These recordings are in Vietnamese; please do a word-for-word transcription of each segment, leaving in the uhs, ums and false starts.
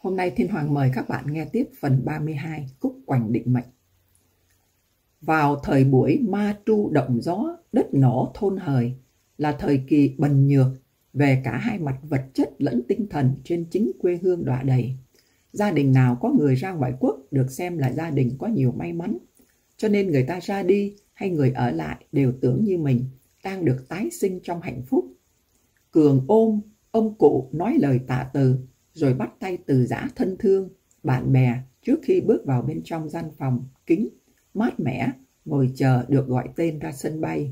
Hôm nay Thiên Hoàng mời các bạn nghe tiếp phần ba mươi hai Khúc Quành Định Mệnh. Vào thời buổi ma tru động gió, đất nổ thôn hời là thời kỳ bần nhược về cả hai mặt vật chất lẫn tinh thần trên chính quê hương đọa đầy. Gia đình nào có người ra ngoại quốc được xem là gia đình có nhiều may mắn, cho nên người ta ra đi hay người ở lại đều tưởng như mình đang được tái sinh trong hạnh phúc. Cường ôm ông cụ nói lời tạ từ, rồi bắt tay từ giã thân thương, bạn bè trước khi bước vào bên trong gian phòng kính, mát mẻ, ngồi chờ được gọi tên ra sân bay.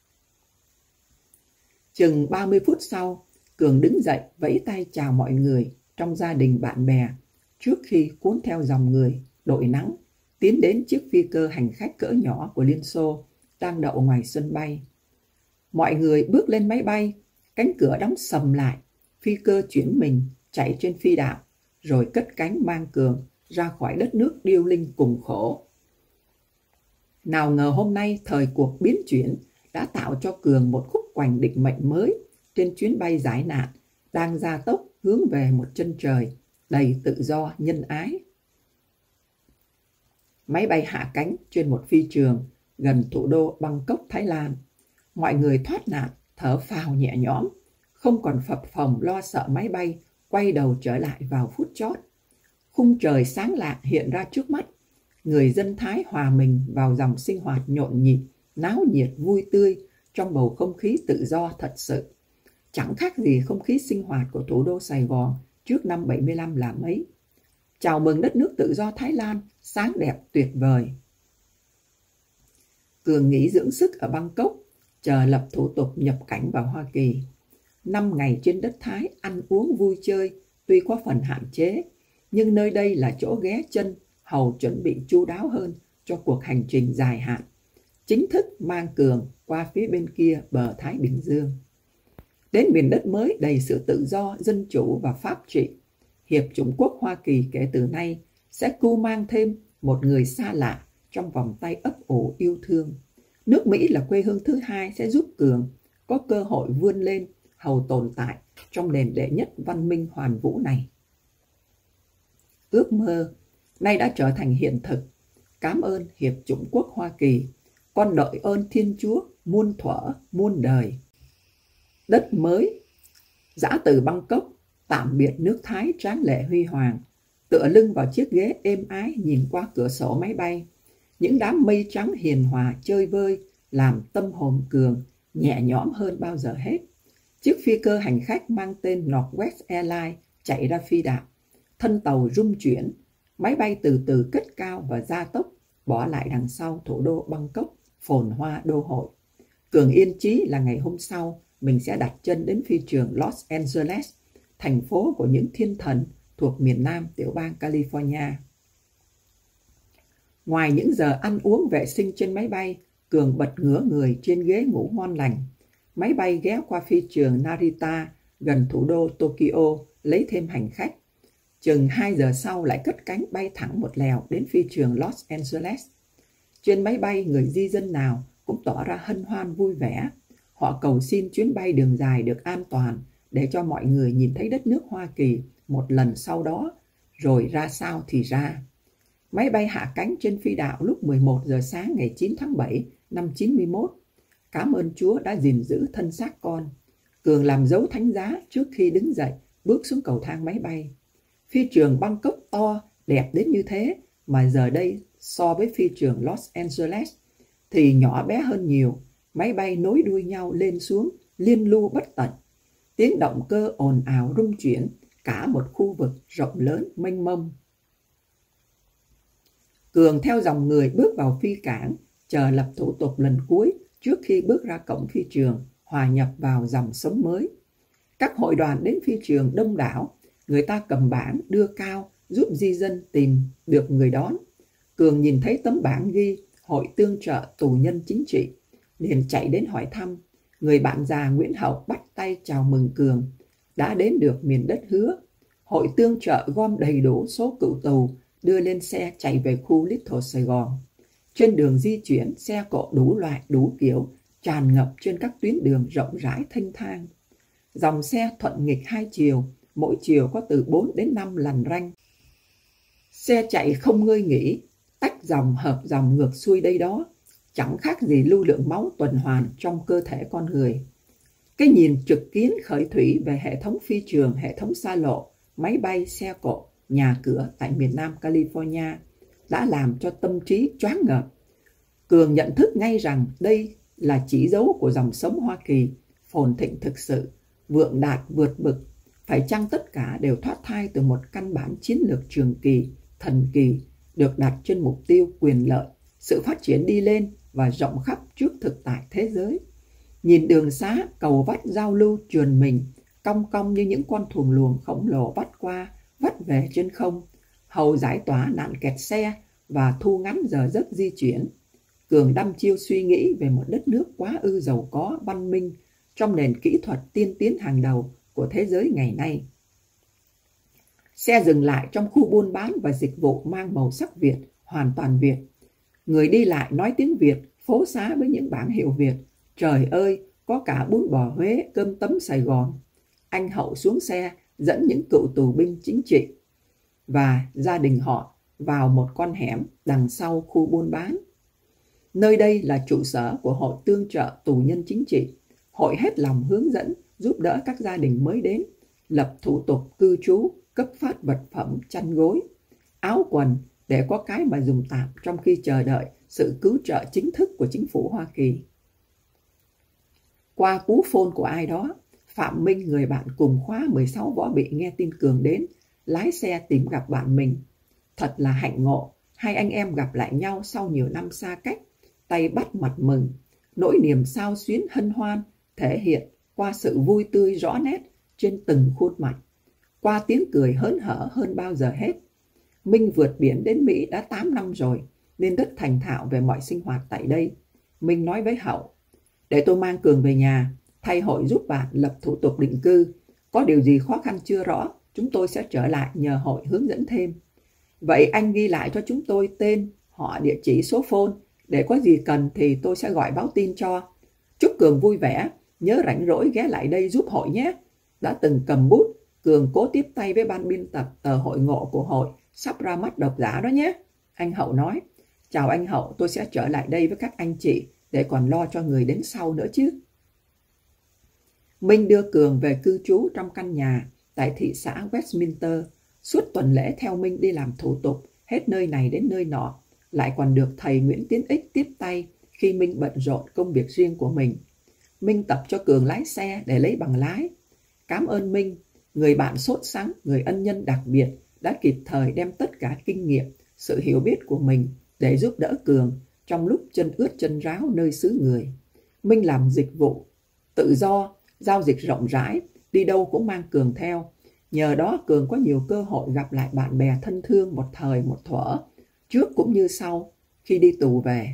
Chừng ba mươi phút sau, Cường đứng dậy vẫy tay chào mọi người trong gia đình bạn bè trước khi cuốn theo dòng người đội nắng tiến đến chiếc phi cơ hành khách cỡ nhỏ của Liên Xô đang đậu ngoài sân bay. Mọi người bước lên máy bay, cánh cửa đóng sầm lại, phi cơ chuyển mình chạy trên phi đạo, rồi cất cánh mang Cường ra khỏi đất nước điêu linh cùng khổ. Nào ngờ hôm nay thời cuộc biến chuyển đã tạo cho Cường một khúc quành định mệnh mới trên chuyến bay giải nạn đang gia tốc hướng về một chân trời đầy tự do nhân ái. Máy bay hạ cánh trên một phi trường gần thủ đô Bangkok, Thái Lan. Mọi người thoát nạn thở phào nhẹ nhõm, không còn phập phồng lo sợ máy bay quay đầu trở lại vào phút chót. Khung trời sáng lạng hiện ra trước mắt, người dân Thái hòa mình vào dòng sinh hoạt nhộn nhịp, náo nhiệt vui tươi trong bầu không khí tự do thật sự. Chẳng khác gì không khí sinh hoạt của thủ đô Sài Gòn trước năm bảy mươi lăm là mấy. Chào mừng đất nước tự do Thái Lan, sáng đẹp tuyệt vời. Cường nghỉ dưỡng sức ở Bangkok, chờ lập thủ tục nhập cảnh vào Hoa Kỳ. Năm ngày trên đất Thái ăn uống vui chơi tuy có phần hạn chế, nhưng nơi đây là chỗ ghé chân hầu chuẩn bị chu đáo hơn cho cuộc hành trình dài hạn, chính thức mang Cường qua phía bên kia bờ Thái Bình Dương. Đến miền đất mới đầy sự tự do, dân chủ và pháp trị, Hiệp chủng quốc Hoa Kỳ kể từ nay sẽ cưu mang thêm một người xa lạ trong vòng tay ấp ủ yêu thương. Nước Mỹ là quê hương thứ hai sẽ giúp Cường có cơ hội vươn lên hầu tồn tại trong nền đệ nhất văn minh hoàn vũ này. Ước mơ nay đã trở thành hiện thực. Cảm ơn Hiệp chủng quốc Hoa Kỳ. Con đợi ơn Thiên Chúa muôn thuở muôn đời. Đất mới. Giã từ Bangkok, tạm biệt nước Thái tráng lệ huy hoàng, tựa lưng vào chiếc ghế êm ái nhìn qua cửa sổ máy bay. Những đám mây trắng hiền hòa chơi vơi làm tâm hồn Cường nhẹ nhõm hơn bao giờ hết. Chiếc phi cơ hành khách mang tên Northwest Airlines chạy ra phi đạo. Thân tàu rung chuyển, máy bay từ từ cất cao và gia tốc, bỏ lại đằng sau thủ đô Bangkok, phồn hoa đô hội. Cường yên chí là ngày hôm sau mình sẽ đặt chân đến phi trường Los Angeles, thành phố của những thiên thần thuộc miền nam tiểu bang California. Ngoài những giờ ăn uống vệ sinh trên máy bay, Cường bật ngửa người trên ghế ngủ ngon lành. Máy bay ghé qua phi trường Narita gần thủ đô Tokyo lấy thêm hành khách. Chừng hai giờ sau lại cất cánh bay thẳng một lèo đến phi trường Los Angeles. Trên máy bay, người di dân nào cũng tỏ ra hân hoan vui vẻ. Họ cầu xin chuyến bay đường dài được an toàn để cho mọi người nhìn thấy đất nước Hoa Kỳ một lần sau đó, rồi ra sao thì ra. Máy bay hạ cánh trên phi đạo lúc mười một giờ sáng ngày chín tháng bảy năm chín mươi mốt. Cảm ơn Chúa đã gìn giữ thân xác con. Cường làm dấu thánh giá trước khi đứng dậy, bước xuống cầu thang máy bay. Phi trường Bangkok to, đẹp đến như thế, mà giờ đây so với phi trường Los Angeles thì nhỏ bé hơn nhiều. Máy bay nối đuôi nhau lên xuống, liên lưu bất tận. Tiếng động cơ ồn ào rung chuyển cả một khu vực rộng lớn mênh mông. Cường theo dòng người bước vào phi cảng, chờ lập thủ tục lần cuối trước khi bước ra cổng phi trường, hòa nhập vào dòng sống mới. Các hội đoàn đến phi trường đông đảo, người ta cầm bảng đưa cao giúp di dân tìm được người đón. Cường nhìn thấy tấm bảng ghi Hội tương trợ tù nhân chính trị, liền chạy đến hỏi thăm. Người bạn già Nguyễn Hậu bắt tay chào mừng Cường đã đến được miền đất hứa. Hội tương trợ gom đầy đủ số cựu tù đưa lên xe chạy về khu Little Sài Gòn. Trên đường di chuyển, xe cộ đủ loại đủ kiểu tràn ngập trên các tuyến đường rộng rãi thênh thang. Dòng xe thuận nghịch hai chiều, mỗi chiều có từ bốn đến năm làn ranh. Xe chạy không ngơi nghỉ, tách dòng hợp dòng ngược xuôi đây đó, chẳng khác gì lưu lượng máu tuần hoàn trong cơ thể con người. Cái nhìn trực kiến khởi thủy về hệ thống phi trường, hệ thống xa lộ, máy bay, xe cộ, nhà cửa tại miền Nam California đã làm cho tâm trí choáng ngợp. Cường nhận thức ngay rằng đây là chỉ dấu của dòng sống Hoa Kỳ phồn thịnh thực sự, vượng đạt vượt bực. Phải chăng tất cả đều thoát thai từ một căn bản chiến lược trường kỳ, thần kỳ, được đặt trên mục tiêu quyền lợi, sự phát triển đi lên và rộng khắp trước thực tại thế giới. Nhìn đường xá, cầu vắt giao lưu trườn mình, cong cong như những con thuồng luồng khổng lồ vắt qua, vắt về trên không, hầu giải tỏa nạn kẹt xe và thu ngắn giờ giấc di chuyển. Cường đăm chiêu suy nghĩ về một đất nước quá ư giàu có, văn minh, trong nền kỹ thuật tiên tiến hàng đầu của thế giới ngày nay. Xe dừng lại trong khu buôn bán và dịch vụ mang màu sắc Việt, hoàn toàn Việt. Người đi lại nói tiếng Việt, phố xá với những bảng hiệu Việt. Trời ơi, có cả bún bò Huế, cơm tấm Sài Gòn. Anh Hậu xuống xe dẫn những cựu tù binh chính trị và gia đình họ vào một con hẻm đằng sau khu buôn bán. Nơi đây là trụ sở của Hội Tương trợ Tù nhân Chính trị. Hội hết lòng hướng dẫn, giúp đỡ các gia đình mới đến, lập thủ tục cư trú, cấp phát vật phẩm, chăn gối, áo quần để có cái mà dùng tạm trong khi chờ đợi sự cứu trợ chính thức của chính phủ Hoa Kỳ. Qua cú phone của ai đó, Phạm Minh, người bạn cùng khóa mười sáu võ bị nghe tin Cường đến, lái xe tìm gặp bạn mình. Thật là hạnh ngộ, hai anh em gặp lại nhau sau nhiều năm xa cách, tay bắt mặt mừng. Nỗi niềm xao xuyến hân hoan thể hiện qua sự vui tươi rõ nét trên từng khuôn mặt, qua tiếng cười hớn hở hơn bao giờ hết. Minh vượt biển đến Mỹ đã tám năm rồi, nên rất thành thạo về mọi sinh hoạt tại đây. Minh nói với Hậu, để tôi mang Cường về nhà, thay Hội giúp bạn lập thủ tục định cư. Có điều gì khó khăn chưa rõ, chúng tôi sẽ trở lại nhờ Hội hướng dẫn thêm. Vậy anh ghi lại cho chúng tôi tên, họ, địa chỉ, số phone, để có gì cần thì tôi sẽ gọi báo tin cho. Chúc Cường vui vẻ, nhớ rảnh rỗi ghé lại đây giúp Hội nhé. Đã từng cầm bút, Cường cố tiếp tay với ban biên tập tờ Hội Ngộ của Hội sắp ra mắt độc giả đó nhé. Anh Hậu nói, chào anh Hậu, tôi sẽ trở lại đây với các anh chị để còn lo cho người đến sau nữa chứ. Minh đưa Cường về cư trú trong căn nhà tại thị xã Westminster. Suốt tuần lễ theo Minh đi làm thủ tục, hết nơi này đến nơi nọ, lại còn được thầy Nguyễn Tiến Ích tiếp tay khi Minh bận rộn công việc riêng của mình. Minh tập cho Cường lái xe để lấy bằng lái. Cảm ơn Minh, người bạn sốt sắng, người ân nhân đặc biệt, đã kịp thời đem tất cả kinh nghiệm, sự hiểu biết của mình để giúp đỡ Cường trong lúc chân ướt chân ráo nơi xứ người. Minh làm dịch vụ tự do, giao dịch rộng rãi, đi đâu cũng mang Cường theo. Nhờ đó Cường có nhiều cơ hội gặp lại bạn bè thân thương một thời một thuở, trước cũng như sau khi đi tù về.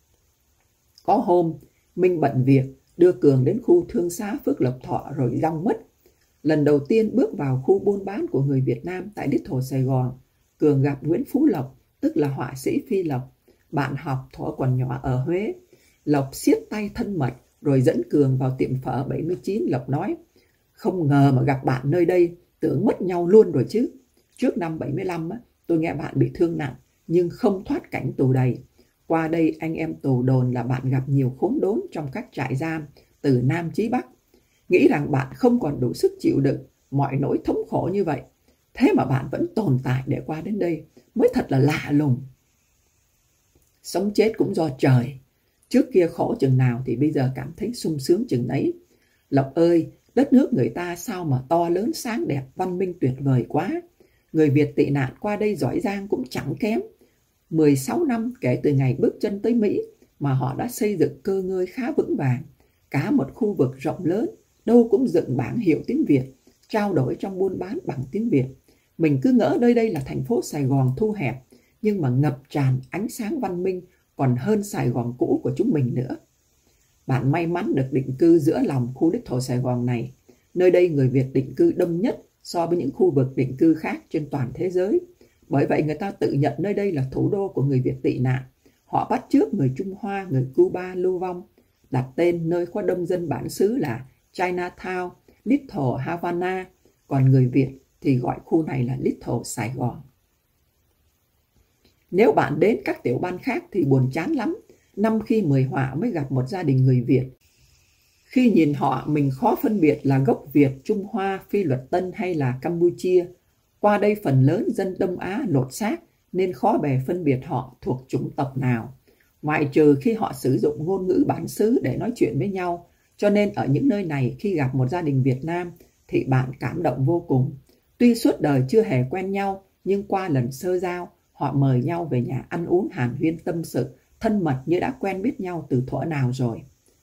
Có hôm, Minh bận việc đưa Cường đến khu thương xá Phước Lộc Thọ rồi rong mất. Lần đầu tiên bước vào khu buôn bán của người Việt Nam tại Little Sài Gòn, Cường gặp Nguyễn Phú Lộc, tức là họa sĩ Phi Lộc, bạn học thuở còn nhỏ ở Huế. Lộc siết tay thân mật rồi dẫn Cường vào tiệm phở bảy mươi chín. Lộc nói, không ngờ mà gặp bạn nơi đây, tưởng mất nhau luôn rồi chứ. Trước năm bảy mươi lăm, tôi nghe bạn bị thương nặng, nhưng không thoát cảnh tù đầy. Qua đây anh em tù đồn là bạn gặp nhiều khốn đốn trong các trại giam từ Nam chí Bắc. Nghĩ rằng bạn không còn đủ sức chịu đựng mọi nỗi thống khổ như vậy. Thế mà bạn vẫn tồn tại để qua đến đây, mới thật là lạ lùng. Sống chết cũng do trời. Trước kia khổ chừng nào thì bây giờ cảm thấy sung sướng chừng ấy. Lộc ơi, đất nước người ta sao mà to lớn sáng đẹp, văn minh tuyệt vời quá. Người Việt tị nạn qua đây giỏi giang cũng chẳng kém. mười sáu năm kể từ ngày bước chân tới Mỹ mà họ đã xây dựng cơ ngơi khá vững vàng. Cả một khu vực rộng lớn, đâu cũng dựng bảng hiệu tiếng Việt, trao đổi trong buôn bán bằng tiếng Việt. Mình cứ ngỡ nơi đây là thành phố Sài Gòn thu hẹp, nhưng mà ngập tràn ánh sáng văn minh còn hơn Sài Gòn cũ của chúng mình nữa. Bạn may mắn được định cư giữa lòng khu Little Sài Gòn này. Nơi đây người Việt định cư đông nhất so với những khu vực định cư khác trên toàn thế giới. Bởi vậy người ta tự nhận nơi đây là thủ đô của người Việt tị nạn. Họ bắt chước người Trung Hoa, người Cuba lưu vong, đặt tên nơi có đông dân bản xứ là Chinatown, Little Havana, còn người Việt thì gọi khu này là Little Sài Gòn. Nếu bạn đến các tiểu bang khác thì buồn chán lắm. Năm khi mười họa mới gặp một gia đình người Việt. Khi nhìn họ, mình khó phân biệt là gốc Việt, Trung Hoa, Phi Luật Tân hay là Campuchia. Qua đây phần lớn dân Đông Á lột xác nên khó bề phân biệt họ thuộc chủng tộc nào. Ngoại trừ khi họ sử dụng ngôn ngữ bản xứ để nói chuyện với nhau. Cho nên ở những nơi này khi gặp một gia đình Việt Nam thì bạn cảm động vô cùng. Tuy suốt đời chưa hề quen nhau, nhưng qua lần sơ giao, họ mời nhau về nhà ăn uống hàn huyên tâm sự, thân mật như đã quen biết nhau từ thuở nào rồi.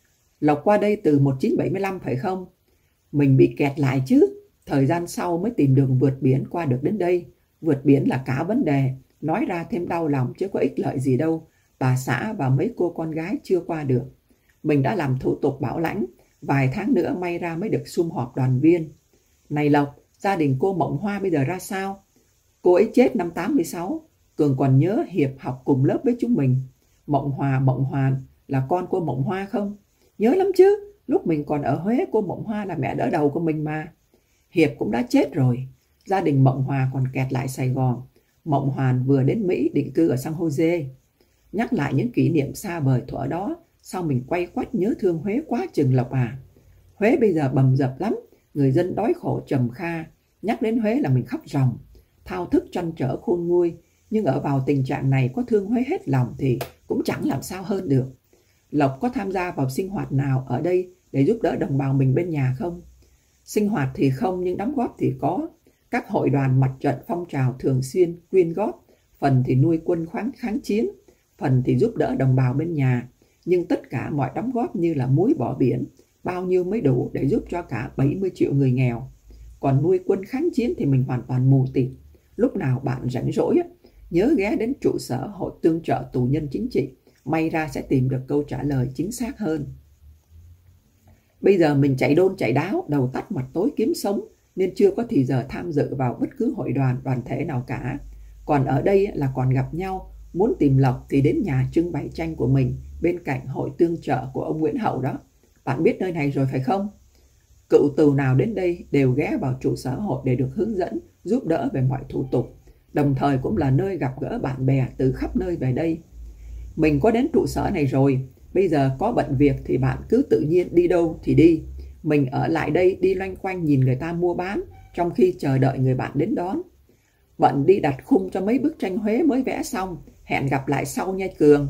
Lộc qua đây từ một nghìn chín trăm bảy mươi lăm phải không? Mình bị kẹt lại chứ. Thời gian sau mới tìm đường vượt biển qua được đến đây. Vượt biển là cả vấn đề. Nói ra thêm đau lòng chứ có ích lợi gì đâu. Bà xã và mấy cô con gái chưa qua được. Mình đã làm thủ tục bảo lãnh. Vài tháng nữa may ra mới được sum họp đoàn viên. Này Lộc, gia đình cô Mộng Hoa bây giờ ra sao? Cô ấy chết năm tám mươi sáu. Cường còn nhớ Hiệp học cùng lớp với chúng mình. Mộng Hòa, Mộng Hoàn là con cô Mộng Hoa không? Nhớ lắm chứ. Lúc mình còn ở Huế, cô Mộng Hoa là mẹ đỡ đầu của mình mà. Hiệp cũng đã chết rồi. Gia đình Mộng Hòa còn kẹt lại Sài Gòn. Mộng Hoàn vừa đến Mỹ định cư ở San Jose. Nhắc lại những kỷ niệm xa vời thuở đó, sao mình quay quắt nhớ thương Huế quá chừng Lộc à. Huế bây giờ bầm dập lắm, người dân đói khổ trầm kha. Nhắc đến Huế là mình khóc ròng, thao thức trăn trở khôn nguôi. Nhưng ở vào tình trạng này có thương Huế hết lòng thì cũng chẳng làm sao hơn được. Lộc có tham gia vào sinh hoạt nào ở đây để giúp đỡ đồng bào mình bên nhà không? Sinh hoạt thì không, nhưng đóng góp thì có. Các hội đoàn mặt trận phong trào thường xuyên quyên góp, phần thì nuôi quân kháng, kháng chiến, phần thì giúp đỡ đồng bào bên nhà. Nhưng tất cả mọi đóng góp như là muối bỏ biển, bao nhiêu mới đủ để giúp cho cả bảy mươi triệu người nghèo. Còn nuôi quân kháng chiến thì mình hoàn toàn mù tịt. Lúc nào bạn rảnh rỗi, nhớ ghé đến trụ sở Hội Tương trợ Tù nhân Chính trị. May ra sẽ tìm được câu trả lời chính xác hơn. Bây giờ mình chạy đôn chạy đáo, đầu tắt mặt tối kiếm sống, nên chưa có thì giờ tham dự vào bất cứ hội đoàn, đoàn thể nào cả. Còn ở đây là còn gặp nhau, muốn tìm Lộc thì đến nhà trưng bày tranh của mình bên cạnh Hội Tương trợ của ông Nguyễn Hậu đó. Bạn biết nơi này rồi phải không? Cựu tù nào đến đây đều ghé vào trụ sở hội để được hướng dẫn, giúp đỡ về mọi thủ tục. Đồng thời cũng là nơi gặp gỡ bạn bè từ khắp nơi về đây. Mình có đến trụ sở này rồi, bây giờ có bận việc thì bạn cứ tự nhiên đi đâu thì đi. Mình ở lại đây đi loanh quanh nhìn người ta mua bán, trong khi chờ đợi người bạn đến đón. Bận đi đặt khung cho mấy bức tranh Huế mới vẽ xong, hẹn gặp lại sau nha Cường.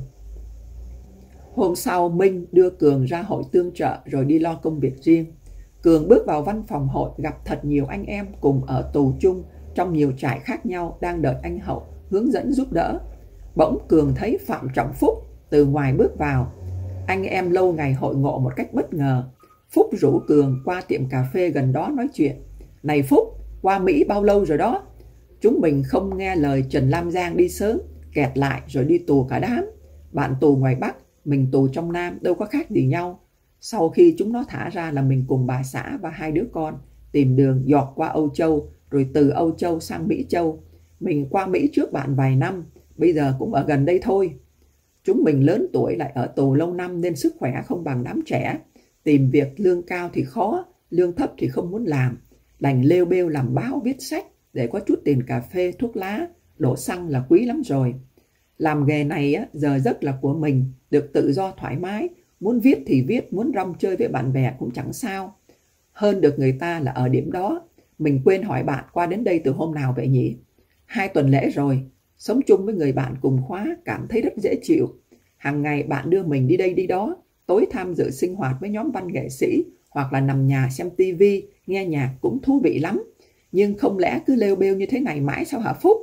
Hôm sau Minh đưa Cường ra hội tương trợ rồi đi lo công việc riêng. Cường bước vào văn phòng hội gặp thật nhiều anh em cùng ở tù chung trong nhiều trại khác nhau đang đợi anh Hậu hướng dẫn giúp đỡ. Bỗng Cường thấy Phạm Trọng Phúc từ ngoài bước vào. Anh em lâu ngày hội ngộ một cách bất ngờ. Phúc rủ Cường qua tiệm cà phê gần đó nói chuyện. Này Phúc, qua Mỹ bao lâu rồi đó? Chúng mình không nghe lời Trần Lam Giang đi sớm, kẹt lại rồi đi tù cả đám. Bạn tù ngoài Bắc, mình tù trong Nam, đâu có khác gì nhau. Sau khi chúng nó thả ra là mình cùng bà xã và hai đứa con tìm đường dọt qua Âu Châu, rồi từ Âu Châu sang Mỹ Châu. Mình qua Mỹ trước bạn vài năm, bây giờ cũng ở gần đây thôi. Chúng mình lớn tuổi lại ở tù lâu năm nên sức khỏe không bằng đám trẻ. Tìm việc lương cao thì khó, lương thấp thì không muốn làm. Đành lêu bêu làm báo viết sách để có chút tiền cà phê, thuốc lá, đổ xăng là quý lắm rồi. Làm nghề này á, giờ giấc là của mình, được tự do thoải mái. Muốn viết thì viết, muốn rong chơi với bạn bè cũng chẳng sao. Hơn được người ta là ở điểm đó. Mình quên hỏi bạn qua đến đây từ hôm nào vậy nhỉ? Hai tuần lễ rồi. Sống chung với người bạn cùng khóa cảm thấy rất dễ chịu. Hàng ngày bạn đưa mình đi đây đi đó. Tối tham dự sinh hoạt với nhóm văn nghệ sĩ hoặc là nằm nhà xem tivi, nghe nhạc cũng thú vị lắm. Nhưng không lẽ cứ lêu bêu như thế này mãi sao hả Phúc?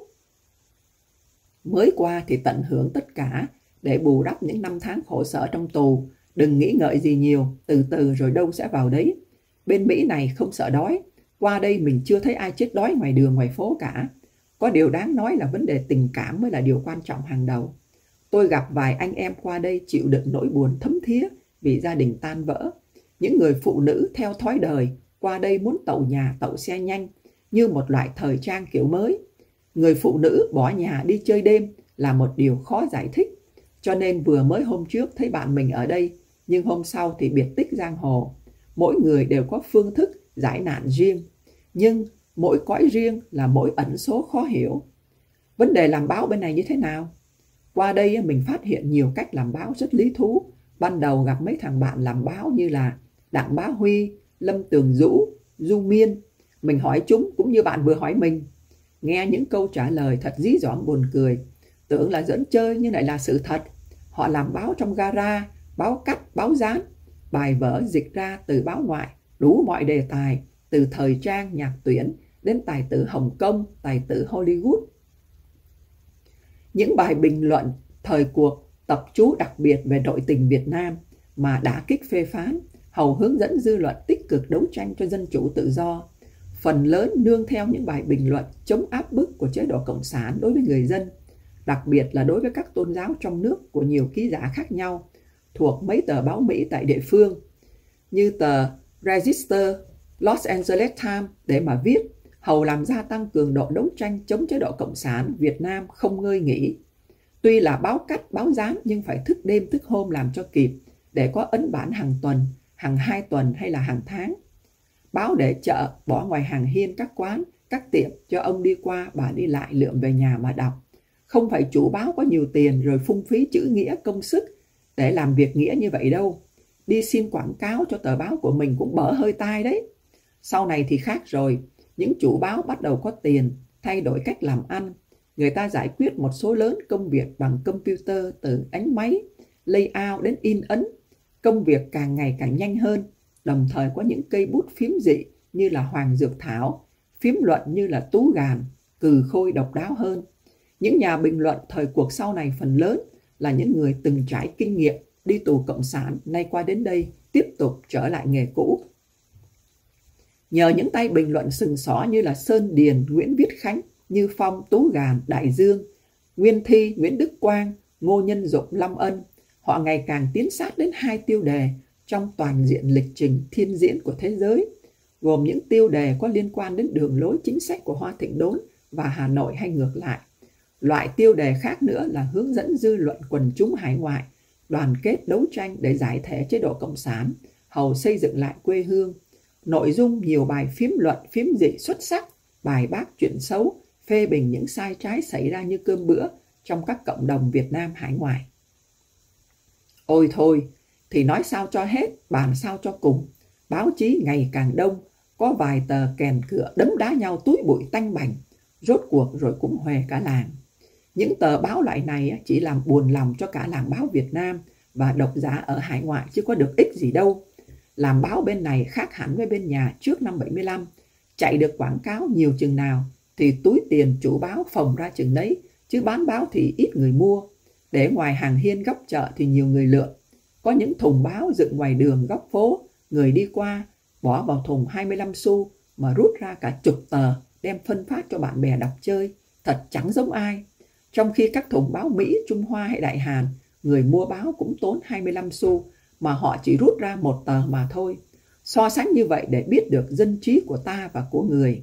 Mới qua thì tận hưởng tất cả để bù đắp những năm tháng khổ sở trong tù. Đừng nghĩ ngợi gì nhiều, từ từ rồi đâu sẽ vào đấy. Bên Mỹ này không sợ đói. Qua đây mình chưa thấy ai chết đói ngoài đường ngoài phố cả. Có điều đáng nói là vấn đề tình cảm mới là điều quan trọng hàng đầu. Tôi gặp vài anh em qua đây chịu đựng nỗi buồn thấm thía vì gia đình tan vỡ. Những người phụ nữ theo thói đời qua đây muốn tậu nhà tậu xe nhanh như một loại thời trang kiểu mới. Người phụ nữ bỏ nhà đi chơi đêm là một điều khó giải thích. Cho nên vừa mới hôm trước thấy bạn mình ở đây, nhưng hôm sau thì biệt tích giang hồ. Mỗi người đều có phương thức giải nạn riêng, nhưng mỗi cõi riêng là mỗi ẩn số khó hiểu. Vấn đề làm báo bên này như thế nào? Qua đây mình phát hiện nhiều cách làm báo rất lý thú. Ban đầu gặp mấy thằng bạn làm báo như là Đặng Bá Huy, Lâm Tường Dũ, Du Miên. Mình hỏi chúng cũng như bạn vừa hỏi mình. Nghe những câu trả lời thật dí dỏm buồn cười. Tưởng là giỡn chơi nhưng lại là sự thật. Họ làm báo trong gara, báo cắt, báo dán. Bài vở dịch ra từ báo ngoại, đủ mọi đề tài, từ thời trang, nhạc tuyển đến tài tử Hồng Kông, tài tử Hollywood. Những bài bình luận thời cuộc tập chú đặc biệt về nội tình Việt Nam mà đả kích phê phán, hầu hướng dẫn dư luận tích cực đấu tranh cho dân chủ tự do. Phần lớn nương theo những bài bình luận chống áp bức của chế độ Cộng sản đối với người dân, đặc biệt là đối với các tôn giáo trong nước của nhiều ký giả khác nhau, thuộc mấy tờ báo Mỹ tại địa phương, như tờ Register, Los Angeles Times để mà viết, hầu làm gia tăng cường độ đấu tranh chống chế độ Cộng sản Việt Nam không ngơi nghỉ. Tuy là báo cắt, báo dán nhưng phải thức đêm thức hôm làm cho kịp, để có ấn bản hàng tuần, hàng hai tuần hay là hàng tháng. Báo để chợ, bỏ ngoài hàng hiên các quán, các tiệm cho ông đi qua bà đi lại lượm về nhà mà đọc. Không phải chủ báo có nhiều tiền rồi phung phí chữ nghĩa công sức để làm việc nghĩa như vậy đâu. Đi xin quảng cáo cho tờ báo của mình cũng bở hơi tai đấy. Sau này thì khác rồi, những chủ báo bắt đầu có tiền, thay đổi cách làm ăn. Người ta giải quyết một số lớn công việc bằng computer, từ đánh máy, layout đến in ấn. Công việc càng ngày càng nhanh hơn, đồng thời có những cây bút phím dị như là Hoàng Dược Thảo, phím luận như là Tú Gàn, cừ khôi độc đáo hơn. Những nhà bình luận thời cuộc sau này phần lớn là những người từng trải kinh nghiệm, đi tù Cộng sản, nay qua đến đây tiếp tục trở lại nghề cũ. Nhờ những tay bình luận sừng sỏ như là Sơn Điền, Nguyễn Viết Khánh, Như Phong, Tú Gàn, Đại Dương, Nguyên Thi, Nguyễn Đức Quang, Ngô Nhân Dụng, Lâm Ân, họ ngày càng tiến sát đến hai tiêu đề trong toàn diện lịch trình thiên diễn của thế giới, gồm những tiêu đề có liên quan đến đường lối chính sách của Hoa Thịnh Đốn và Hà Nội hay ngược lại. Loại tiêu đề khác nữa là hướng dẫn dư luận quần chúng hải ngoại, đoàn kết đấu tranh để giải thể chế độ Cộng sản, hầu xây dựng lại quê hương. Nội dung nhiều bài phím luận, phím dị xuất sắc, bài bác chuyện xấu, phê bình những sai trái xảy ra như cơm bữa trong các cộng đồng Việt Nam hải ngoại. Ôi thôi, thì nói sao cho hết, bàn sao cho cùng. Báo chí ngày càng đông, có vài tờ kèn cửa đấm đá nhau túi bụi tanh bành, rốt cuộc rồi cũng huề cả làng. Những tờ báo loại này chỉ làm buồn lòng cho cả làng báo Việt Nam và độc giả ở hải ngoại chứ có được ích gì đâu. Làm báo bên này khác hẳn với bên nhà trước năm bảy mươi lăm, chạy được quảng cáo nhiều chừng nào thì túi tiền chủ báo phồng ra chừng đấy, chứ bán báo thì ít người mua. Để ngoài hàng hiên góc chợ thì nhiều người lượm. Có những thùng báo dựng ngoài đường góc phố, người đi qua bỏ vào thùng hai mươi lăm xu mà rút ra cả chục tờ đem phân phát cho bạn bè đọc chơi, thật chẳng giống ai. Trong khi các thùng báo Mỹ, Trung Hoa hay Đại Hàn, người mua báo cũng tốn hai mươi lăm xu mà họ chỉ rút ra một tờ mà thôi. So sánh như vậy để biết được dân trí của ta và của người.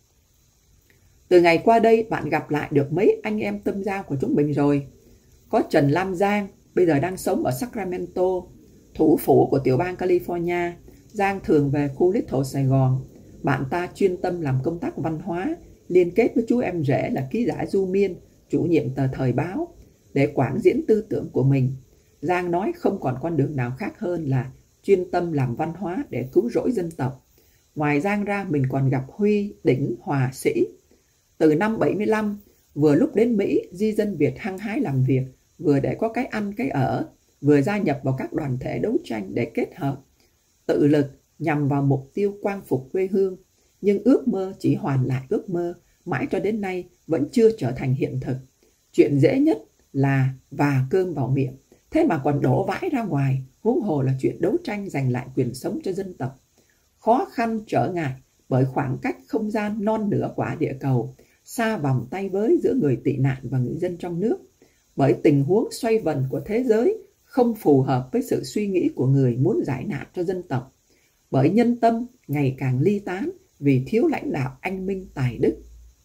Từ ngày qua đây bạn gặp lại được mấy anh em tâm giao của chúng mình rồi. Có Trần Lam Giang, bây giờ đang sống ở Sacramento, thủ phủ của tiểu bang California. Giang thường về khu Little Sài Gòn. Bạn ta chuyên tâm làm công tác văn hóa, liên kết với chú em rể là ký giả Du Miên, chủ nhiệm tờ Thời Báo, để quảng diễn tư tưởng của mình. Giang nói không còn con đường nào khác hơn là chuyên tâm làm văn hóa để cứu rỗi dân tộc. Ngoài Giang ra mình còn gặp Huy, Đỉnh, Hòa, Sĩ. Từ năm bảy mươi lăm, vừa lúc đến Mỹ, di dân Việt hăng hái làm việc, vừa để có cái ăn cái ở, vừa gia nhập vào các đoàn thể đấu tranh để kết hợp, tự lực nhằm vào mục tiêu quang phục quê hương. Nhưng ước mơ chỉ hoàn lại ước mơ, mãi cho đến nay vẫn chưa trở thành hiện thực. Chuyện dễ nhất là và cơm vào miệng, thế mà còn đổ vãi ra ngoài, huống hồ là chuyện đấu tranh giành lại quyền sống cho dân tộc. Khó khăn trở ngại bởi khoảng cách không gian non nửa quả địa cầu, xa vòng tay với giữa người tị nạn và người dân trong nước, bởi tình huống xoay vần của thế giới không phù hợp với sự suy nghĩ của người muốn giải nạn cho dân tộc, bởi nhân tâm ngày càng ly tán vì thiếu lãnh đạo anh minh tài đức.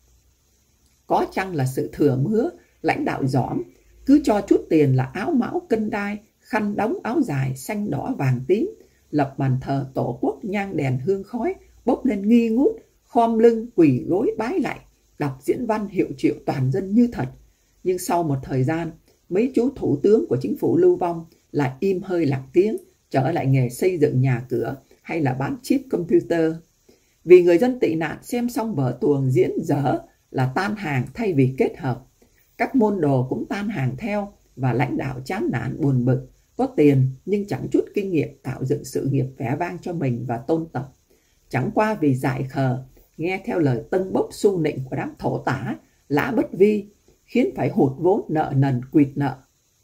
Có chăng là sự thừa mứa, lãnh đạo dỏm, cứ cho chút tiền là áo mão cân đai, khăn đóng áo dài xanh đỏ vàng tím, lập bàn thờ tổ quốc nhang đèn hương khói, bốc lên nghi ngút, khom lưng quỳ gối bái lạy, đọc diễn văn hiệu triệu toàn dân như thật. Nhưng sau một thời gian, mấy chú thủ tướng của chính phủ lưu vong lại im hơi lặng tiếng, trở lại nghề xây dựng nhà cửa hay là bán chip computer. Vì người dân tị nạn xem xong vở tuồng diễn dở là tan hàng thay vì kết hợp. Các môn đồ cũng tan hàng theo và lãnh đạo chán nản buồn bực, có tiền nhưng chẳng chút kinh nghiệm tạo dựng sự nghiệp vẻ vang cho mình và tôn tộc. Chẳng qua vì dại khờ, nghe theo lời tâng bốc xu nịnh của đám thổ tả, lã bất vi, khiến phải hụt vốn nợ nần quỵt nợ.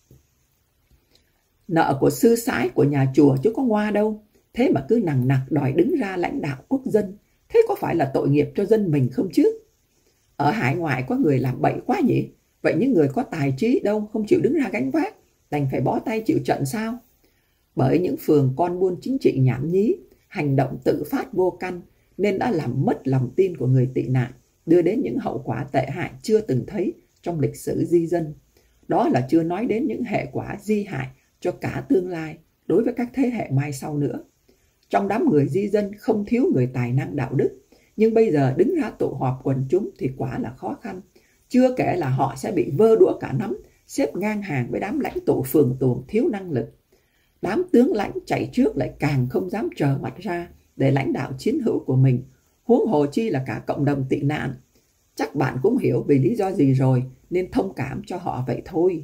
Nợ của sư sãi của nhà chùa chứ có ngoa đâu, thế mà cứ nằng nặc đòi đứng ra lãnh đạo quốc dân, thế có phải là tội nghiệp cho dân mình không chứ? Ở hải ngoại có người làm bậy quá nhỉ? Vậy những người có tài trí đâu không chịu đứng ra gánh vác, đành phải bó tay chịu trận sao? Bởi những phường con buôn chính trị nhảm nhí, hành động tự phát vô căn nên đã làm mất lòng tin của người tị nạn, đưa đến những hậu quả tệ hại chưa từng thấy trong lịch sử di dân. Đó là chưa nói đến những hệ quả di hại cho cả tương lai đối với các thế hệ mai sau nữa. Trong đám người di dân không thiếu người tài năng đạo đức, nhưng bây giờ đứng ra tụ họp quần chúng thì quả là khó khăn. Chưa kể là họ sẽ bị vơ đũa cả nắm, xếp ngang hàng với đám lãnh tụ phường tuồng thiếu năng lực. Đám tướng lãnh chạy trước lại càng không dám trở mặt ra để lãnh đạo chiến hữu của mình, huống hồ chi là cả cộng đồng tị nạn. Chắc bạn cũng hiểu vì lý do gì rồi nên thông cảm cho họ vậy thôi.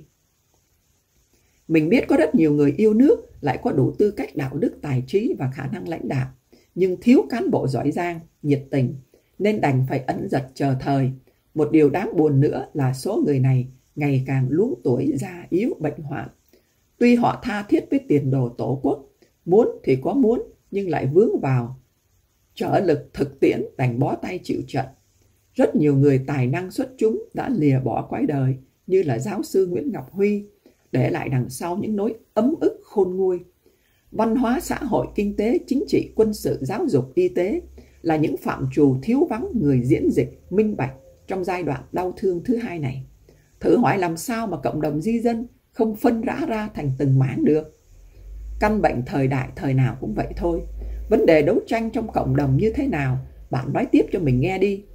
Mình biết có rất nhiều người yêu nước lại có đủ tư cách đạo đức, tài trí và khả năng lãnh đạo, nhưng thiếu cán bộ giỏi giang, nhiệt tình nên đành phải ẩn giật chờ thời. Một điều đáng buồn nữa là số người này ngày càng luống tuổi, già yếu, bệnh hoạn. Tuy họ tha thiết với tiền đồ tổ quốc, muốn thì có muốn nhưng lại vướng vào trở lực thực tiễn, đành bó tay chịu trận. Rất nhiều người tài năng xuất chúng đã lìa bỏ quãng đời như là giáo sư Nguyễn Ngọc Huy, để lại đằng sau những nỗi ấm ức khôn nguôi. Văn hóa, xã hội, kinh tế, chính trị, quân sự, giáo dục, y tế là những phạm trù thiếu vắng người diễn dịch minh bạch trong giai đoạn đau thương thứ hai này. Thử hỏi làm sao mà cộng đồng di dân không phân rã ra thành từng mảng được? Căn bệnh thời đại thời nào cũng vậy thôi. Vấn đề đấu tranh trong cộng đồng như thế nào? Bạn nói tiếp cho mình nghe đi.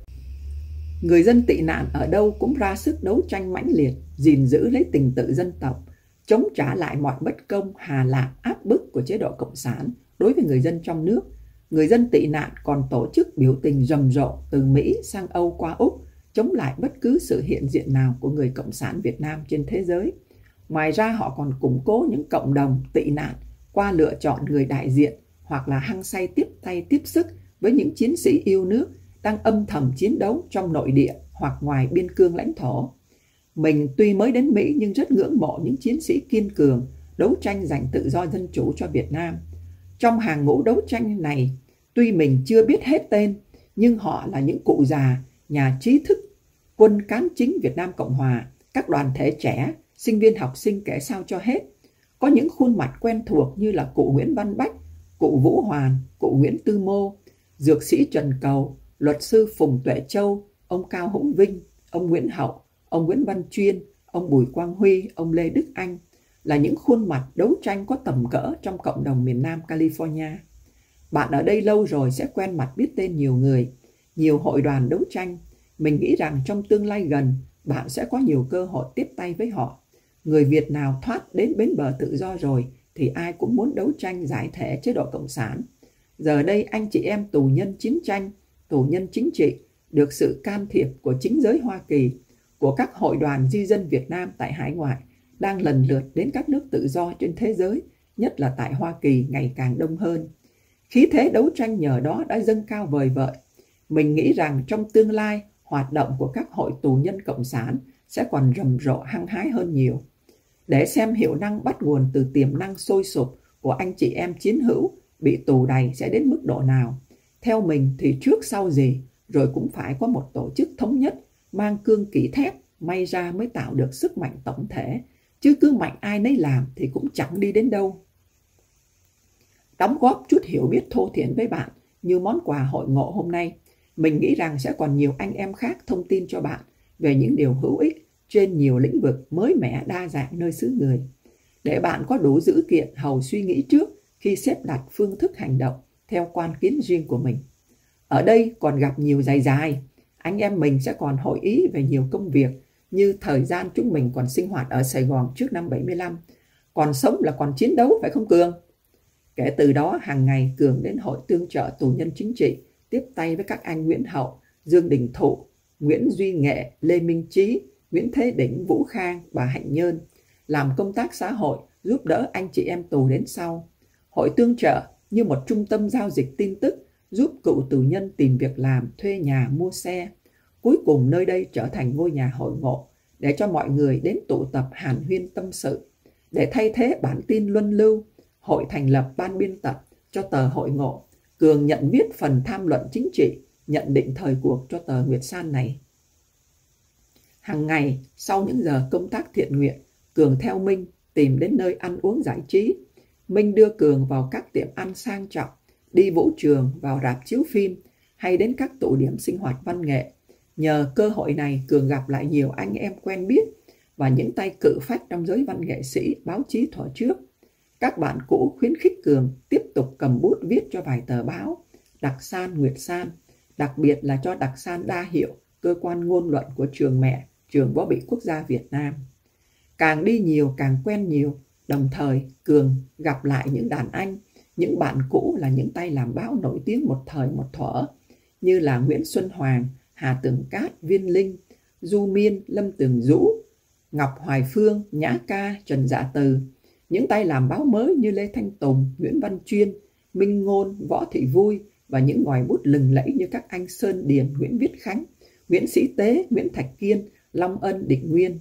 Người dân tị nạn ở đâu cũng ra sức đấu tranh mãnh liệt, gìn giữ lấy tình tự dân tộc, chống trả lại mọi bất công, hà lạc, áp bức của chế độ cộng sản đối với người dân trong nước. Người dân tị nạn còn tổ chức biểu tình rầm rộ từ Mỹ sang Âu qua Úc, chống lại bất cứ sự hiện diện nào của người cộng sản Việt Nam trên thế giới. Ngoài ra họ còn củng cố những cộng đồng tị nạn qua lựa chọn người đại diện hoặc là hăng say tiếp tay tiếp sức với những chiến sĩ yêu nước đang âm thầm chiến đấu trong nội địa hoặc ngoài biên cương lãnh thổ. Mình tuy mới đến Mỹ nhưng rất ngưỡng mộ những chiến sĩ kiên cường đấu tranh giành tự do dân chủ cho Việt Nam. Trong hàng ngũ đấu tranh này, tuy mình chưa biết hết tên, nhưng họ là những cụ già, nhà trí thức, quân cán chính Việt Nam Cộng Hòa, các đoàn thể trẻ, sinh viên học sinh kể sao cho hết. Có những khuôn mặt quen thuộc như là cụ Nguyễn Văn Bách, cụ Vũ Hoàn, cụ Nguyễn Tư Mô, dược sĩ Trần Cầu, luật sư Phùng Tuệ Châu, ông Cao Hữu Vinh, ông Nguyễn Hậu, ông Nguyễn Văn Chuyên, ông Bùi Quang Huy, ông Lê Đức Anh là những khuôn mặt đấu tranh có tầm cỡ trong cộng đồng miền Nam California. Bạn ở đây lâu rồi sẽ quen mặt biết tên nhiều người, nhiều hội đoàn đấu tranh. Mình nghĩ rằng trong tương lai gần, bạn sẽ có nhiều cơ hội tiếp tay với họ. Người Việt nào thoát đến bến bờ tự do rồi thì ai cũng muốn đấu tranh giải thể chế độ cộng sản. Giờ đây anh chị em tù nhân chiến tranh, tù nhân chính trị được sự can thiệp của chính giới Hoa Kỳ, của các hội đoàn di dân Việt Nam tại hải ngoại đang lần lượt đến các nước tự do trên thế giới, nhất là tại Hoa Kỳ ngày càng đông hơn. Khí thế đấu tranh nhờ đó đã dâng cao vời vợi. Mình nghĩ rằng trong tương lai, hoạt động của các hội tù nhân cộng sản sẽ còn rầm rộ hăng hái hơn nhiều. Để xem hiệu năng bắt nguồn từ tiềm năng sôi sục của anh chị em chiến hữu bị tù đày sẽ đến mức độ nào. Theo mình thì trước sau gì rồi cũng phải có một tổ chức thống nhất, mang cương kỷ thép, may ra mới tạo được sức mạnh tổng thể, chứ cứ mạnh ai nấy làm thì cũng chẳng đi đến đâu. Đóng góp chút hiểu biết thô thiển với bạn như món quà hội ngộ hôm nay, mình nghĩ rằng sẽ còn nhiều anh em khác thông tin cho bạn về những điều hữu ích trên nhiều lĩnh vực mới mẻ đa dạng nơi xứ người, để bạn có đủ dữ kiện hầu suy nghĩ trước khi xếp đặt phương thức hành động theo quan kiến riêng của mình. Ở đây còn gặp nhiều dài dài, anh em mình sẽ còn hội ý về nhiều công việc như thời gian chúng mình còn sinh hoạt ở Sài Gòn trước năm bảy mươi lăm. Còn sống là còn chiến đấu, phải không Cường? Kể từ đó, hàng ngày Cường đến hội tương trợ tù nhân chính trị, tiếp tay với các anh Nguyễn Hậu, Dương Đình Thụ, Nguyễn Duy Nghệ, Lê Minh Trí, Nguyễn Thế Đỉnh, Vũ Khang, bà Hạnh Nhơn, làm công tác xã hội, giúp đỡ anh chị em tù đến sau. Hội tương trợ như một trung tâm giao dịch tin tức, giúp cựu tù nhân tìm việc làm, thuê nhà, mua xe. Cuối cùng nơi đây trở thành ngôi nhà hội ngộ, để cho mọi người đến tụ tập hàn huyên tâm sự. Để thay thế bản tin luân lưu, hội thành lập ban biên tập cho tờ Hội Ngộ. Cường nhận viết phần tham luận chính trị, nhận định thời cuộc cho tờ Nguyệt San này. Hàng ngày, sau những giờ công tác thiện nguyện, Cường theo Minh tìm đến nơi ăn uống giải trí. Minh đưa Cường vào các tiệm ăn sang trọng, đi vũ trường, vào rạp chiếu phim, hay đến các tụ điểm sinh hoạt văn nghệ. Nhờ cơ hội này, Cường gặp lại nhiều anh em quen biết và những tay cự phách trong giới văn nghệ sĩ, báo chí thuở trước. Các bạn cũ khuyến khích Cường tiếp tục cầm bút viết cho vài tờ báo, Đặc San, Nguyệt San, đặc biệt là cho Đặc San Đa Hiệu, cơ quan ngôn luận của trường mẹ, Trường Võ bị Quốc gia Việt Nam. Càng đi nhiều càng quen nhiều, đồng thời Cường gặp lại những đàn anh, những bạn cũ là những tay làm báo nổi tiếng một thời một thuở, như là Nguyễn Xuân Hoàng, Hà Tường Cát, Viên Linh, Du Miên, Lâm Tường Dũ, Ngọc Hoài Phương, Nhã Ca, Trần Dạ Từ. Những tay làm báo mới như Lê Thanh Tùng, Nguyễn Văn Chuyên, Minh Ngôn, Võ Thị Vui và những ngòi bút lừng lẫy như các anh Sơn Điền, Nguyễn Viết Khánh, Nguyễn Sĩ Tế, Nguyễn Thạch Kiên, Long Ân, Định Nguyên.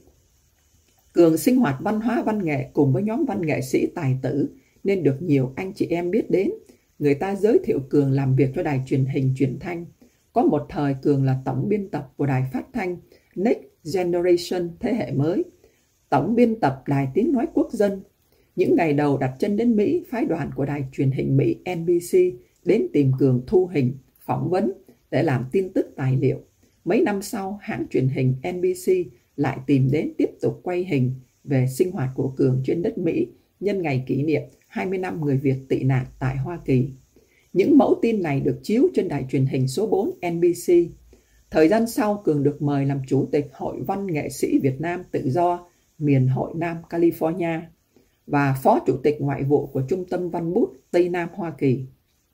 Cường sinh hoạt văn hóa văn nghệ cùng với nhóm văn nghệ sĩ tài tử nên được nhiều anh chị em biết đến. Người ta giới thiệu Cường làm việc cho đài truyền hình truyền thanh. Có một thời Cường là tổng biên tập của đài phát thanh Next Generation thế hệ mới, tổng biên tập đài tiếng nói quốc dân. Những ngày đầu đặt chân đến Mỹ, phái đoàn của đài truyền hình Mỹ N B C đến tìm Cường thu hình, phỏng vấn để làm tin tức tài liệu. Mấy năm sau, hãng truyền hình N B C lại tìm đến tiếp tục quay hình về sinh hoạt của Cường trên đất Mỹ nhân ngày kỷ niệm hai mươi năm người Việt tị nạn tại Hoa Kỳ. Những mẫu tin này được chiếu trên đài truyền hình số bốn N B C. Thời gian sau, Cường được mời làm chủ tịch Hội Văn nghệ sĩ Việt Nam Tự do miền Hội Nam California và phó chủ tịch ngoại vụ của Trung tâm Văn bút Tây Nam Hoa Kỳ.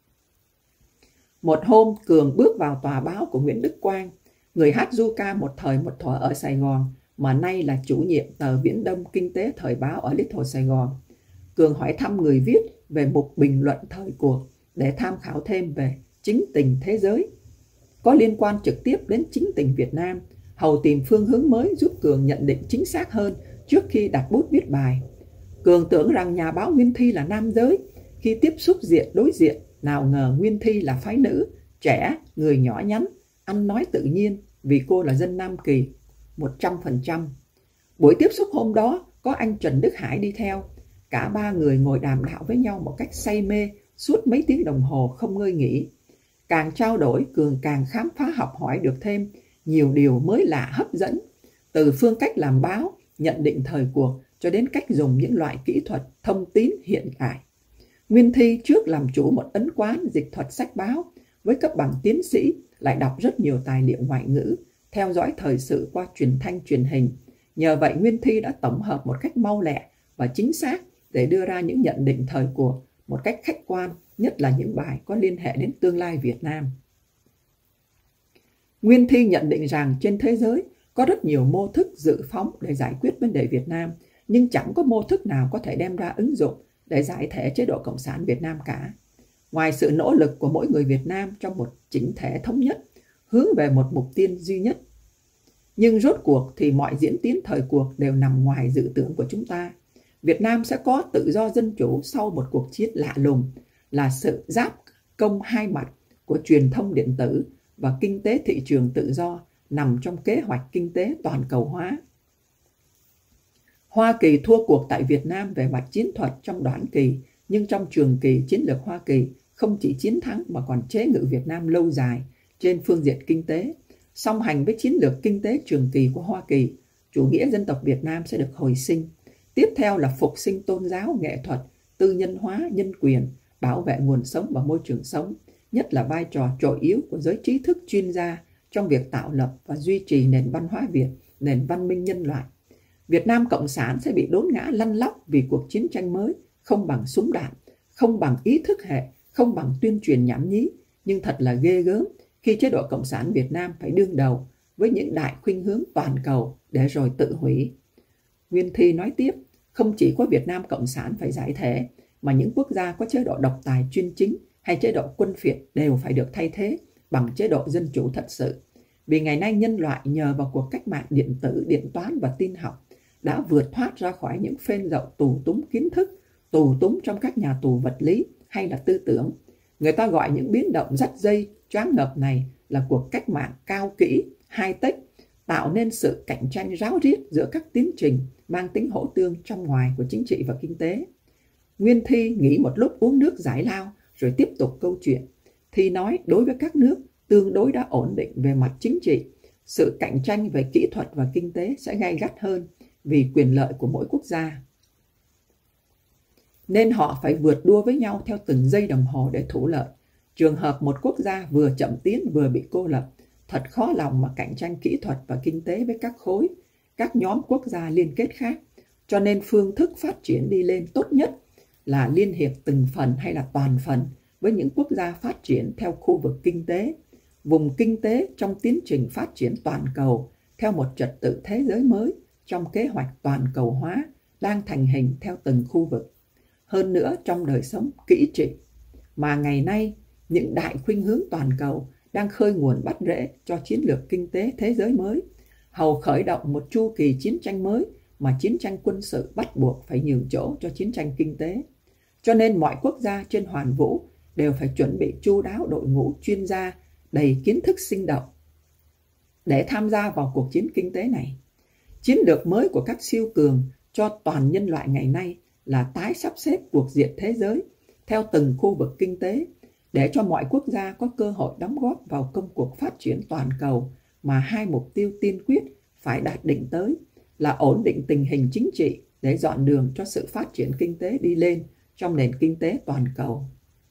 Một hôm, Cường bước vào tòa báo của Nguyễn Đức Quang, người hát du ca một thời một thuở ở Sài Gòn, mà nay là chủ nhiệm tờ Viễn Đông Kinh tế Thời báo ở Little Sài Gòn. Cường hỏi thăm người viết về mục bình luận thời cuộc để tham khảo thêm về chính tình thế giới, có liên quan trực tiếp đến chính tình Việt Nam, hầu tìm phương hướng mới giúp Cường nhận định chính xác hơn trước khi đặt bút viết bài. Cường tưởng rằng nhà báo Nguyên Thi là nam giới. Khi tiếp xúc diện đối diện, nào ngờ Nguyên Thi là phái nữ, trẻ, người nhỏ nhắn, ăn nói tự nhiên vì cô là dân Nam Kỳ, một trăm phần trăm. Buổi tiếp xúc hôm đó có anh Trần Đức Hải đi theo. Cả ba người ngồi đàm đạo với nhau một cách say mê suốt mấy tiếng đồng hồ không ngơi nghỉ. Càng trao đổi, Cường càng khám phá học hỏi được thêm nhiều điều mới lạ hấp dẫn, từ phương cách làm báo, nhận định thời cuộc cho đến cách dùng những loại kỹ thuật thông tín hiện đại. Nguyên Thi trước làm chủ một ấn quán dịch thuật sách báo, với cấp bằng tiến sĩ, lại đọc rất nhiều tài liệu ngoại ngữ, theo dõi thời sự qua truyền thanh truyền hình. Nhờ vậy, Nguyên Thi đã tổng hợp một cách mau lẹ và chính xác để đưa ra những nhận định thời cuộc một cách khách quan, nhất là những bài có liên hệ đến tương lai Việt Nam. Nguyên Thi nhận định rằng trên thế giới có rất nhiều mô thức dự phóng để giải quyết vấn đề Việt Nam, nhưng chẳng có mô thức nào có thể đem ra ứng dụng để giải thể chế độ Cộng sản Việt Nam cả. Ngoài sự nỗ lực của mỗi người Việt Nam trong một chỉnh thể thống nhất, hướng về một mục tiêu duy nhất. Nhưng rốt cuộc thì mọi diễn tiến thời cuộc đều nằm ngoài dự tưởng của chúng ta. Việt Nam sẽ có tự do dân chủ sau một cuộc chiến lạ lùng, là sự giáp công hai mặt của truyền thông điện tử và kinh tế thị trường tự do nằm trong kế hoạch kinh tế toàn cầu hóa. Hoa Kỳ thua cuộc tại Việt Nam về mặt chiến thuật trong đoạn kỳ, nhưng trong trường kỳ, chiến lược Hoa Kỳ không chỉ chiến thắng mà còn chế ngự Việt Nam lâu dài trên phương diện kinh tế. Song hành với chiến lược kinh tế trường kỳ của Hoa Kỳ, chủ nghĩa dân tộc Việt Nam sẽ được hồi sinh. Tiếp theo là phục sinh tôn giáo, nghệ thuật, tư nhân hóa, nhân quyền, bảo vệ nguồn sống và môi trường sống, nhất là vai trò trội yếu của giới trí thức chuyên gia trong việc tạo lập và duy trì nền văn hóa Việt nền văn minh nhân loại. Việt Nam Cộng sản sẽ bị đốn ngã lăn lóc vì cuộc chiến tranh mới, không bằng súng đạn, không bằng ý thức hệ, không bằng tuyên truyền nhảm nhí, nhưng thật là ghê gớm khi chế độ Cộng sản Việt Nam phải đương đầu với những đại khuynh hướng toàn cầu để rồi tự hủy. Nguyên Thi nói tiếp, không chỉ có Việt Nam Cộng sản phải giải thể, mà những quốc gia có chế độ độc tài chuyên chính hay chế độ quân phiệt đều phải được thay thế bằng chế độ dân chủ thật sự. Vì ngày nay nhân loại nhờ vào cuộc cách mạng điện tử, điện toán và tin học đã vượt thoát ra khỏi những phên dậu tù túng kiến thức, tù túng trong các nhà tù vật lý hay là tư tưởng. Người ta gọi những biến động dắt dây, choáng ngợp này là cuộc cách mạng cao kỹ, high-tech, tạo nên sự cạnh tranh ráo riết giữa các tiến trình mang tính hỗ tương trong ngoài của chính trị và kinh tế. Nguyên Thi nghỉ một lúc uống nước giải lao rồi tiếp tục câu chuyện. Thi nói đối với các nước tương đối đã ổn định về mặt chính trị, sự cạnh tranh về kỹ thuật và kinh tế sẽ gay gắt hơn vì quyền lợi của mỗi quốc gia. Nên họ phải vượt đua với nhau theo từng giây đồng hồ để thủ lợi. Trường hợp một quốc gia vừa chậm tiến vừa bị cô lập, thật khó lòng mà cạnh tranh kỹ thuật và kinh tế với các khối, các nhóm quốc gia liên kết khác. Cho nên phương thức phát triển đi lên tốt nhất là liên hiệp từng phần hay là toàn phần với những quốc gia phát triển theo khu vực kinh tế, vùng kinh tế trong tiến trình phát triển toàn cầu theo một trật tự thế giới mới trong kế hoạch toàn cầu hóa đang thành hình theo từng khu vực. Hơn nữa trong đời sống kỹ trị mà ngày nay những đại khuynh hướng toàn cầu đang khơi nguồn bắt rễ cho chiến lược kinh tế thế giới mới, hầu khởi động một chu kỳ chiến tranh mới mà chiến tranh quân sự bắt buộc phải nhường chỗ cho chiến tranh kinh tế. Cho nên mọi quốc gia trên hoàn vũ đều phải chuẩn bị chu đáo đội ngũ chuyên gia đầy kiến thức sinh động để tham gia vào cuộc chiến kinh tế này. Chiến lược mới của các siêu cường cho toàn nhân loại ngày nay là tái sắp xếp cuộc diện thế giới theo từng khu vực kinh tế để cho mọi quốc gia có cơ hội đóng góp vào công cuộc phát triển toàn cầu mà hai mục tiêu tiên quyết phải đạt định tới là ổn định tình hình chính trị để dọn đường cho sự phát triển kinh tế đi lên trong nền kinh tế toàn cầu.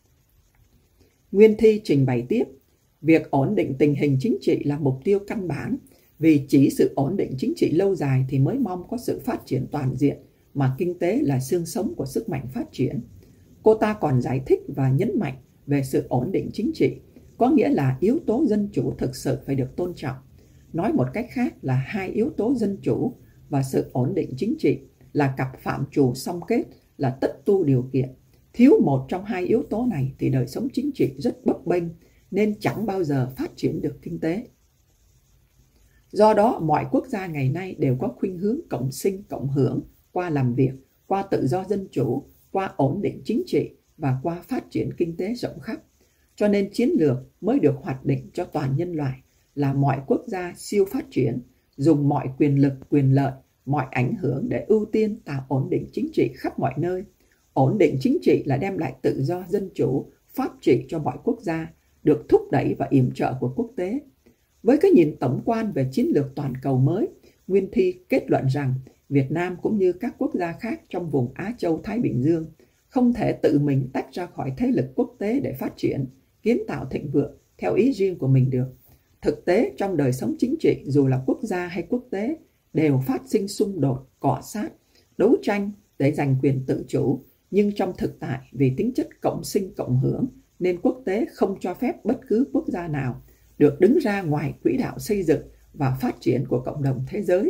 Nguyên Thi trình bày tiếp, việc ổn định tình hình chính trị là mục tiêu căn bản, vì chỉ sự ổn định chính trị lâu dài thì mới mong có sự phát triển toàn diện, mà kinh tế là xương sống của sức mạnh phát triển. Cô ta còn giải thích và nhấn mạnh về sự ổn định chính trị, có nghĩa là yếu tố dân chủ thực sự phải được tôn trọng. Nói một cách khác là hai yếu tố dân chủ và sự ổn định chính trị là cặp phạm trù song kết, là tất tu điều kiện. Thiếu một trong hai yếu tố này thì đời sống chính trị rất bấp bênh, nên chẳng bao giờ phát triển được kinh tế. Do đó, mọi quốc gia ngày nay đều có khuynh hướng cộng sinh cộng hưởng qua làm việc, qua tự do dân chủ, qua ổn định chính trị và qua phát triển kinh tế rộng khắp. Cho nên chiến lược mới được hoạch định cho toàn nhân loại là mọi quốc gia siêu phát triển, dùng mọi quyền lực, quyền lợi, mọi ảnh hưởng để ưu tiên tạo ổn định chính trị khắp mọi nơi. Ổn định chính trị là đem lại tự do dân chủ, pháp trị cho mọi quốc gia, được thúc đẩy và yểm trợ của quốc tế. Với cái nhìn tổng quan về chiến lược toàn cầu mới, Nguyên Thi kết luận rằng Việt Nam cũng như các quốc gia khác trong vùng Á Châu Thái Bình Dương không thể tự mình tách ra khỏi thế lực quốc tế để phát triển, kiến tạo thịnh vượng theo ý riêng của mình được. Thực tế trong đời sống chính trị, dù là quốc gia hay quốc tế, đều phát sinh xung đột, cọ sát, đấu tranh để giành quyền tự chủ. Nhưng trong thực tại, vì tính chất cộng sinh cộng hưởng, nên quốc tế không cho phép bất cứ quốc gia nào được đứng ra ngoài quỹ đạo xây dựng và phát triển của cộng đồng thế giới.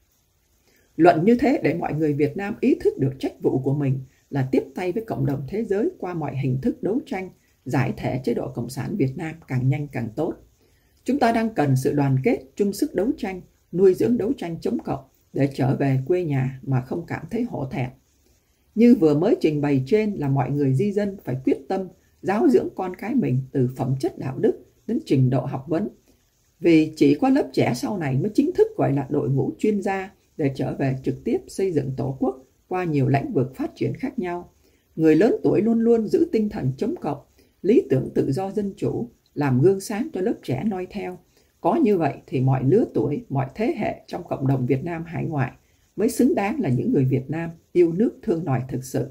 Luận như thế để mọi người Việt Nam ý thức được trách vụ của mình là tiếp tay với cộng đồng thế giới qua mọi hình thức đấu tranh, giải thể chế độ Cộng sản Việt Nam càng nhanh càng tốt. Chúng ta đang cần sự đoàn kết, chung sức đấu tranh, nuôi dưỡng đấu tranh chống cộng để trở về quê nhà mà không cảm thấy hổ thẹn. Như vừa mới trình bày trên là mọi người di dân phải quyết tâm giáo dưỡng con cái mình từ phẩm chất đạo đức đến trình độ học vấn. Vì chỉ có lớp trẻ sau này mới chính thức gọi là đội ngũ chuyên gia để trở về trực tiếp xây dựng tổ quốc qua nhiều lĩnh vực phát triển khác nhau. Người lớn tuổi luôn luôn giữ tinh thần chống cộng, lý tưởng tự do dân chủ, làm gương sáng cho lớp trẻ noi theo. Có như vậy thì mọi lứa tuổi, mọi thế hệ trong cộng đồng Việt Nam hải ngoại mới xứng đáng là những người Việt Nam yêu nước thương nòi thực sự.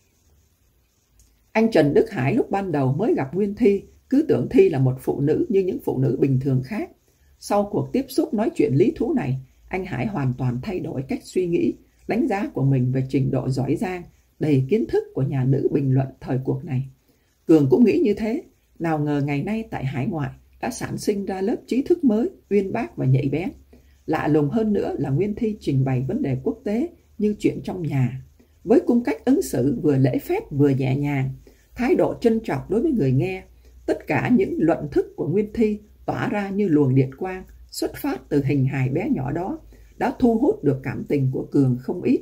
Anh Trần Đức Hải lúc ban đầu mới gặp Nguyên Thi cứ tưởng Thi là một phụ nữ như những phụ nữ bình thường khác. Sau cuộc tiếp xúc nói chuyện lý thú này, anh Hải hoàn toàn thay đổi cách suy nghĩ, đánh giá của mình về trình độ giỏi giang, đầy kiến thức của nhà nữ bình luận thời cuộc này. Cường cũng nghĩ như thế, nào ngờ ngày nay tại hải ngoại đã sản sinh ra lớp trí thức mới, uyên bác và nhạy bén. Lạ lùng hơn nữa là Nguyên Thi trình bày vấn đề quốc tế như chuyện trong nhà, với cung cách ứng xử vừa lễ phép vừa nhẹ nhàng, thái độ trân trọng đối với người nghe. Tất cả những luận thức của Nguyên Thi tỏa ra như luồng điện quang, xuất phát từ hình hài bé nhỏ đó, đã thu hút được cảm tình của Cường không ít.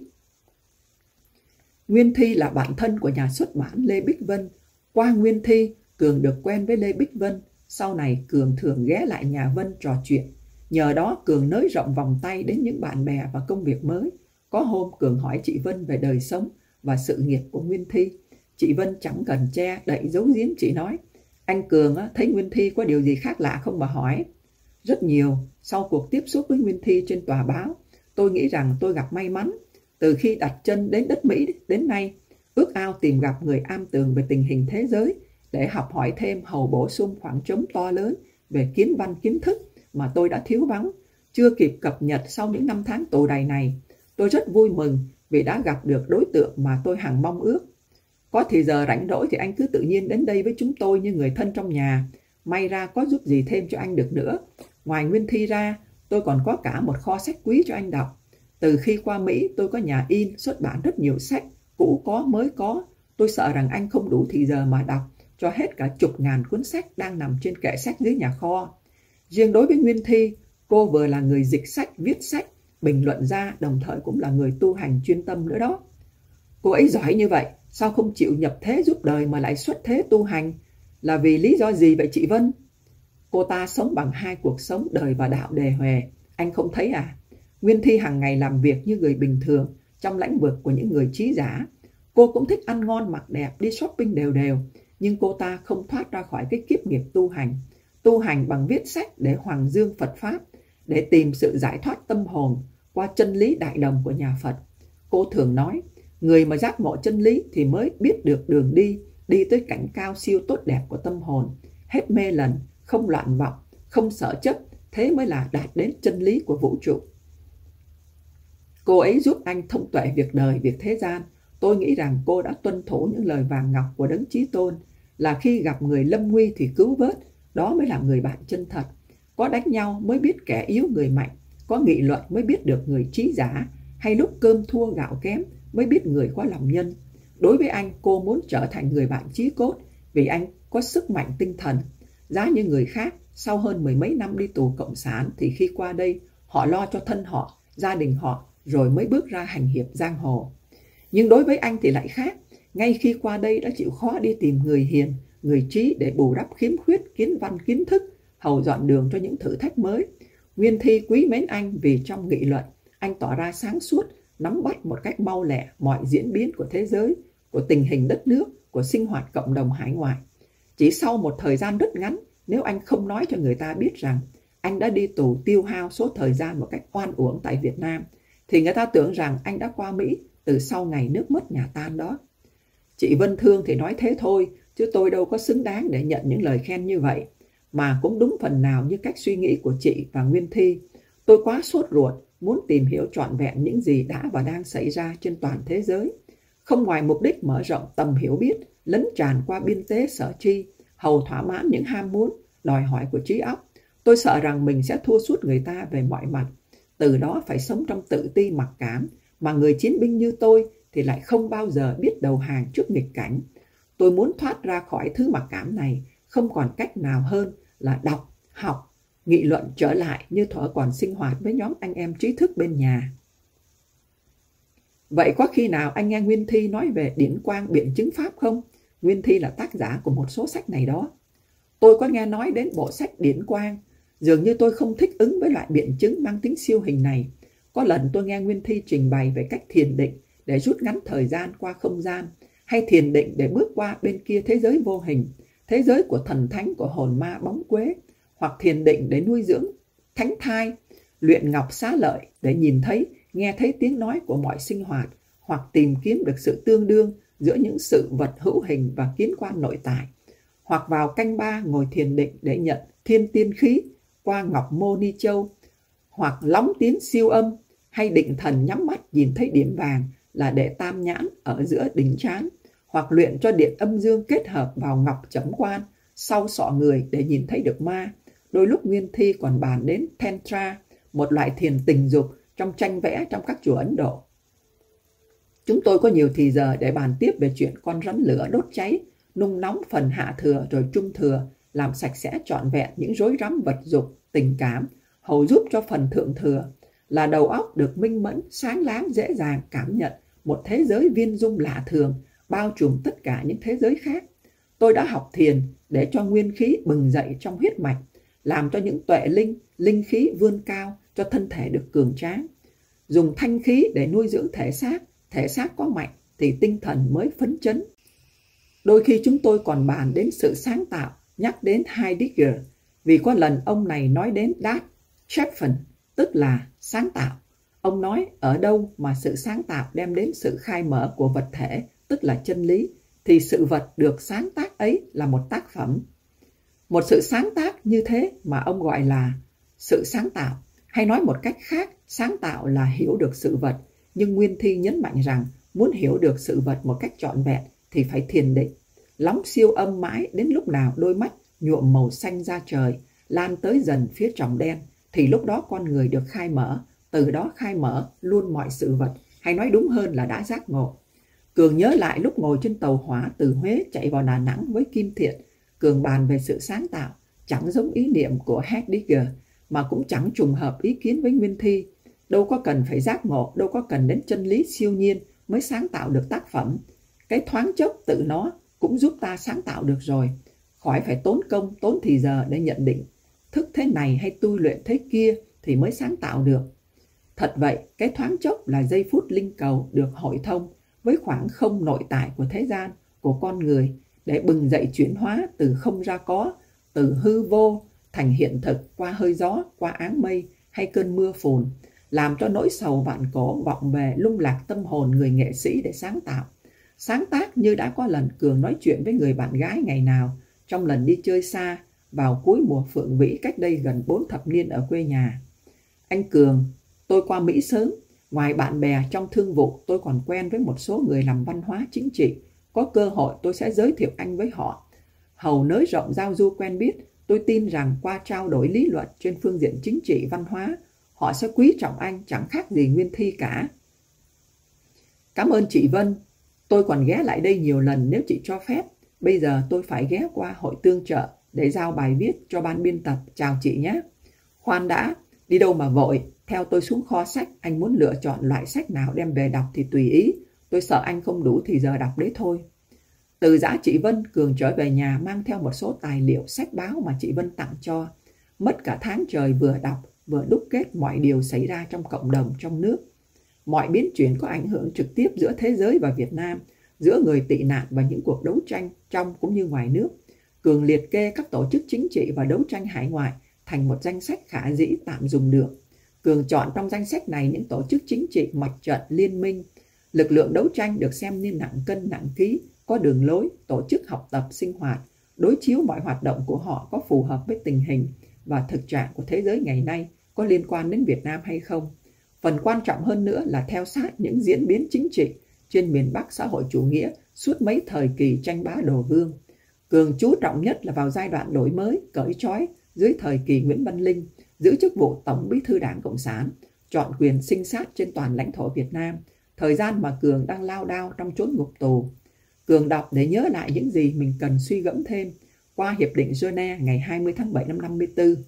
Nguyên Thi là bạn thân của nhà xuất bản Lê Bích Vân. Qua Nguyên Thi, Cường được quen với Lê Bích Vân. Sau này Cường thường ghé lại nhà Vân trò chuyện. Nhờ đó Cường nới rộng vòng tay đến những bạn bè và công việc mới. Có hôm Cường hỏi chị Vân về đời sống và sự nghiệp của Nguyên Thi. Chị Vân chẳng cần che đậy giấu giếm, chị nói: anh Cường thấy Nguyên Thi có điều gì khác lạ không bà hỏi? Rất nhiều. Sau cuộc tiếp xúc với Nguyên Thi trên tòa báo, tôi nghĩ rằng tôi gặp may mắn. Từ khi đặt chân đến đất Mỹ đến nay, ước ao tìm gặp người am tường về tình hình thế giới để học hỏi thêm, hầu bổ sung khoảng trống to lớn về kiến văn kiến thức mà tôi đã thiếu vắng, chưa kịp cập nhật sau những năm tháng tù đầy này. Tôi rất vui mừng vì đã gặp được đối tượng mà tôi hằng mong ước. Có thì giờ rảnh rỗi thì anh cứ tự nhiên đến đây với chúng tôi như người thân trong nhà. May ra có giúp gì thêm cho anh được nữa. Ngoài Nguyên Thi ra, tôi còn có cả một kho sách quý cho anh đọc. Từ khi qua Mỹ, tôi có nhà in, xuất bản rất nhiều sách, cũ có, mới có. Tôi sợ rằng anh không đủ thì giờ mà đọc cho hết cả chục ngàn cuốn sách đang nằm trên kệ sách dưới nhà kho. Riêng đối với Nguyên Thi, cô vừa là người dịch sách, viết sách, bình luận ra, đồng thời cũng là người tu hành chuyên tâm nữa đó. Cô ấy giỏi như vậy, sao không chịu nhập thế giúp đời mà lại xuất thế tu hành? Là vì lý do gì vậy chị Vân? Cô ta sống bằng hai cuộc sống đời và đạo đề huề, anh không thấy à? Nguyên Thi hàng ngày làm việc như người bình thường trong lĩnh vực của những người trí giả. Cô cũng thích ăn ngon mặc đẹp, đi shopping đều đều, nhưng cô ta không thoát ra khỏi cái kiếp nghiệp tu hành. Tu hành bằng viết sách để hoàng dương Phật Pháp, để tìm sự giải thoát tâm hồn qua chân lý đại đồng của nhà Phật. Cô thường nói, người mà giác ngộ chân lý thì mới biết được đường đi, đi tới cảnh cao siêu tốt đẹp của tâm hồn, hết mê lầm, không loạn vọng, không sợ chấp, thế mới là đạt đến chân lý của vũ trụ. Cô ấy giúp anh thông tuệ việc đời, việc thế gian. Tôi nghĩ rằng cô đã tuân thủ những lời vàng ngọc của Đấng Chí Tôn, là khi gặp người lâm nguy thì cứu vớt, đó mới là người bạn chân thật. Có đánh nhau mới biết kẻ yếu người mạnh, có nghị luận mới biết được người trí giả, hay lúc cơm thua gạo kém mới biết người có lòng nhân. Đối với anh, cô muốn trở thành người bạn chí cốt vì anh có sức mạnh tinh thần. Giá như người khác, sau hơn mười mấy năm đi tù cộng sản thì khi qua đây, họ lo cho thân họ, gia đình họ, rồi mới bước ra hành hiệp giang hồ. Nhưng đối với anh thì lại khác. Ngay khi qua đây đã chịu khó đi tìm người hiền, người trí để bù đắp khiếm khuyết kiến văn kiến thức, hầu dọn đường cho những thử thách mới. Nguyên Thi quý mến anh vì trong nghị luận, anh tỏ ra sáng suốt, nắm bắt một cách mau lẹ mọi diễn biến của thế giới, của tình hình đất nước, của sinh hoạt cộng đồng hải ngoại. Chỉ sau một thời gian rất ngắn, nếu anh không nói cho người ta biết rằng anh đã đi tù tiêu hao số thời gian một cách oan uổng tại Việt Nam, thì người ta tưởng rằng anh đã qua Mỹ từ sau ngày nước mất nhà tan đó. Chị Vân thương thì nói thế thôi, chứ tôi đâu có xứng đáng để nhận những lời khen như vậy. Mà cũng đúng phần nào như cách suy nghĩ của chị và Nguyên Thi. Tôi quá sốt ruột, muốn tìm hiểu trọn vẹn những gì đã và đang xảy ra trên toàn thế giới. Không ngoài mục đích mở rộng tầm hiểu biết, lấn tràn qua biên tế sở tri, hầu thỏa mãn những ham muốn, đòi hỏi của trí óc. Tôi sợ rằng mình sẽ thua sút người ta về mọi mặt. Từ đó phải sống trong tự ti mặc cảm, mà người chiến binh như tôi thì lại không bao giờ biết đầu hàng trước nghịch cảnh. Tôi muốn thoát ra khỏi thứ mặc cảm này, không còn cách nào hơn là đọc, học, nghị luận trở lại như thuở còn sinh hoạt với nhóm anh em trí thức bên nhà. Vậy có khi nào anh nghe Nguyên Thi nói về điển quang biện chứng pháp không? Nguyên Thi là tác giả của một số sách này đó. Tôi có nghe nói đến bộ sách điển quang. Dường như tôi không thích ứng với loại biện chứng mang tính siêu hình này. Có lần tôi nghe Nguyên Thi trình bày về cách thiền định để rút ngắn thời gian qua không gian, hay thiền định để bước qua bên kia thế giới vô hình, thế giới của thần thánh, của hồn ma bóng quế, hoặc thiền định để nuôi dưỡng thánh thai, luyện ngọc xá lợi để nhìn thấy, nghe thấy tiếng nói của mọi sinh hoạt, hoặc tìm kiếm được sự tương đương giữa những sự vật hữu hình và kiến quan nội tại, hoặc vào canh ba ngồi thiền định để nhận thiên tiên khí qua ngọc mô ni châu, hoặc lóng tiếng siêu âm, hay định thần nhắm mắt nhìn thấy điểm vàng là để tam nhãn ở giữa đỉnh trán, hoặc luyện cho điện âm dương kết hợp vào ngọc chẩm quan sau sọ người để nhìn thấy được ma. Đôi lúc Nguyên Thi còn bàn đến Tantra, một loại thiền tình dục trong tranh vẽ trong các chùa Ấn Độ. Chúng tôi có nhiều thì giờ để bàn tiếp về chuyện con rắn lửa đốt cháy, nung nóng phần hạ thừa rồi trung thừa, làm sạch sẽ trọn vẹn những rối rắm vật dục, tình cảm, hầu giúp cho phần thượng thừa là đầu óc được minh mẫn, sáng láng, dễ dàng cảm nhận một thế giới viên dung lạ thường, bao trùm tất cả những thế giới khác. Tôi đã học thiền để cho nguyên khí bừng dậy trong huyết mạch, làm cho những tuệ linh, linh khí vươn cao, cho thân thể được cường tráng. Dùng thanh khí để nuôi dưỡng thể xác, thể xác có mạnh thì tinh thần mới phấn chấn. Đôi khi chúng tôi còn bàn đến sự sáng tạo, nhắc đến Heidegger, vì có lần ông này nói đến Das Schaffen, tức là sáng tạo. Ông nói ở đâu mà sự sáng tạo đem đến sự khai mở của vật thể, tức là chân lý, thì sự vật được sáng tác ấy là một tác phẩm. Một sự sáng tác như thế mà ông gọi là sự sáng tạo. Hay nói một cách khác, sáng tạo là hiểu được sự vật. Nhưng Nguyên Thi nhấn mạnh rằng muốn hiểu được sự vật một cách trọn vẹn thì phải thiền định. Lóng siêu âm mãi đến lúc nào đôi mắt nhuộm màu xanh ra trời, lan tới dần phía tròng đen, thì lúc đó con người được khai mở. Từ đó khai mở luôn mọi sự vật, hay nói đúng hơn là đã giác ngộ. Cường nhớ lại lúc ngồi trên tàu hỏa từ Huế chạy vào Đà Nẵng với Kim Thiện. Cường bàn về sự sáng tạo, chẳng giống ý niệm của Heidegger, mà cũng chẳng trùng hợp ý kiến với Nguyên Thi. Đâu có cần phải giác ngộ, đâu có cần đến chân lý siêu nhiên mới sáng tạo được tác phẩm. Cái thoáng chốc tự nó cũng giúp ta sáng tạo được rồi, khỏi phải tốn công, tốn thì giờ để nhận định thức thế này hay tu luyện thế kia thì mới sáng tạo được. Thật vậy, cái thoáng chốc là giây phút linh cầu được hội thông với khoảng không nội tại của thế gian, của con người, để bừng dậy chuyển hóa từ không ra có, từ hư vô thành hiện thực qua hơi gió, qua áng mây hay cơn mưa phùn, làm cho nỗi sầu vạn cổ vọng về lung lạc tâm hồn người nghệ sĩ để sáng tạo. Sáng tác như đã có lần Cường nói chuyện với người bạn gái ngày nào trong lần đi chơi xa vào cuối mùa phượng vĩ cách đây gần bốn thập niên ở quê nhà. Anh Cường, tôi qua Mỹ sớm, ngoài bạn bè trong thương vụ tôi còn quen với một số người làm văn hóa chính trị. Có cơ hội tôi sẽ giới thiệu anh với họ. Hầu nới rộng giao du quen biết, tôi tin rằng qua trao đổi lý luận trên phương diện chính trị văn hóa, họ sẽ quý trọng anh chẳng khác gì Nguyên Thi cả. Cảm ơn chị Vân. Tôi còn ghé lại đây nhiều lần nếu chị cho phép. Bây giờ tôi phải ghé qua hội tương trợ để giao bài viết cho ban biên tập. Chào chị nhé. Khoan đã, đi đâu mà vội. Theo tôi xuống kho sách, anh muốn lựa chọn loại sách nào đem về đọc thì tùy ý. Tôi sợ anh không đủ thì giờ đọc đấy thôi. Từ giã chị Vân, Cường trở về nhà mang theo một số tài liệu sách báo mà chị Vân tặng cho. Mất cả tháng trời vừa đọc, vừa đúc kết mọi điều xảy ra trong cộng đồng trong nước. Mọi biến chuyển có ảnh hưởng trực tiếp giữa thế giới và Việt Nam, giữa người tị nạn và những cuộc đấu tranh trong cũng như ngoài nước. Cường liệt kê các tổ chức chính trị và đấu tranh hải ngoại thành một danh sách khả dĩ tạm dùng được. Cường chọn trong danh sách này những tổ chức chính trị, mặt trận, liên minh, lực lượng đấu tranh được xem như nặng cân nặng ký, có đường lối, tổ chức học tập, sinh hoạt, đối chiếu mọi hoạt động của họ có phù hợp với tình hình và thực trạng của thế giới ngày nay, có liên quan đến Việt Nam hay không. Phần quan trọng hơn nữa là theo sát những diễn biến chính trị trên miền Bắc xã hội chủ nghĩa suốt mấy thời kỳ tranh bá đồ vương. Cường chú trọng nhất là vào giai đoạn đổi mới, cởi trói dưới thời kỳ Nguyễn Văn Linh, giữ chức vụ Tổng Bí thư Đảng Cộng sản, chọn quyền sinh sát trên toàn lãnh thổ Việt Nam, thời gian mà Cường đang lao đao trong chốn ngục tù. Cường đọc để nhớ lại những gì mình cần suy gẫm thêm qua Hiệp định Geneva ngày hai mươi tháng bảy năm năm mươi tư.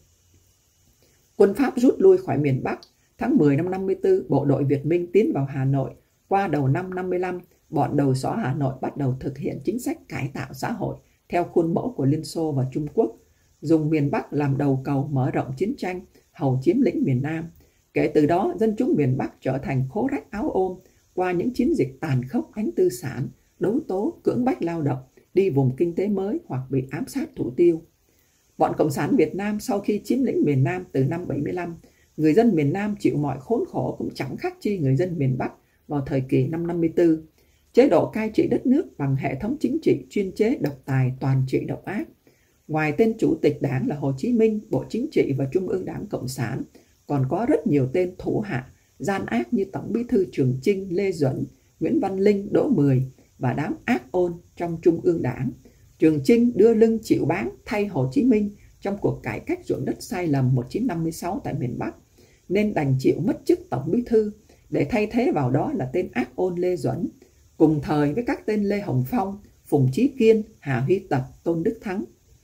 Quân Pháp rút lui khỏi miền Bắc. Tháng mười năm năm mươi tư, bộ đội Việt Minh tiến vào Hà Nội. Qua đầu năm năm mươi lăm, bọn đầu sỏ Hà Nội bắt đầu thực hiện chính sách cải tạo xã hội theo khuôn mẫu của Liên Xô và Trung Quốc, dùng miền Bắc làm đầu cầu mở rộng chiến tranh, hầu chiếm lĩnh miền Nam. Kể từ đó, dân chúng miền Bắc trở thành khố rách áo ôm qua những chiến dịch tàn khốc đánh tư sản, đấu tố, cưỡng bách lao động, đi vùng kinh tế mới hoặc bị ám sát thủ tiêu. Bọn Cộng sản Việt Nam sau khi chiếm lĩnh miền Nam từ năm bảy mươi lăm, người dân miền Nam chịu mọi khốn khổ cũng chẳng khác chi người dân miền Bắc vào thời kỳ năm năm mươi tư. Chế độ cai trị đất nước bằng hệ thống chính trị chuyên chế độc tài, toàn trị độc ác. Ngoài tên chủ tịch đảng là Hồ Chí Minh, Bộ Chính trị và Trung ương Đảng Cộng sản, còn có rất nhiều tên thủ hạ gian ác như Tổng Bí thư Trường Chinh, Lê Duẩn, Nguyễn Văn Linh, Đỗ Mười và đám ác ôn trong Trung ương Đảng. Trường Chinh đưa lưng chịu báng thay Hồ Chí Minh trong cuộc cải cách ruộng đất sai lầm một nghìn chín trăm năm mươi sáu tại miền Bắc, nên đành chịu mất chức Tổng Bí thư để thay thế vào đó là tên ác ôn Lê Duẩn, cùng thời với các tên Lê Hồng Phong, Phùng Chí Kiên, Hà Huy Tập, Tôn Đức Thắng.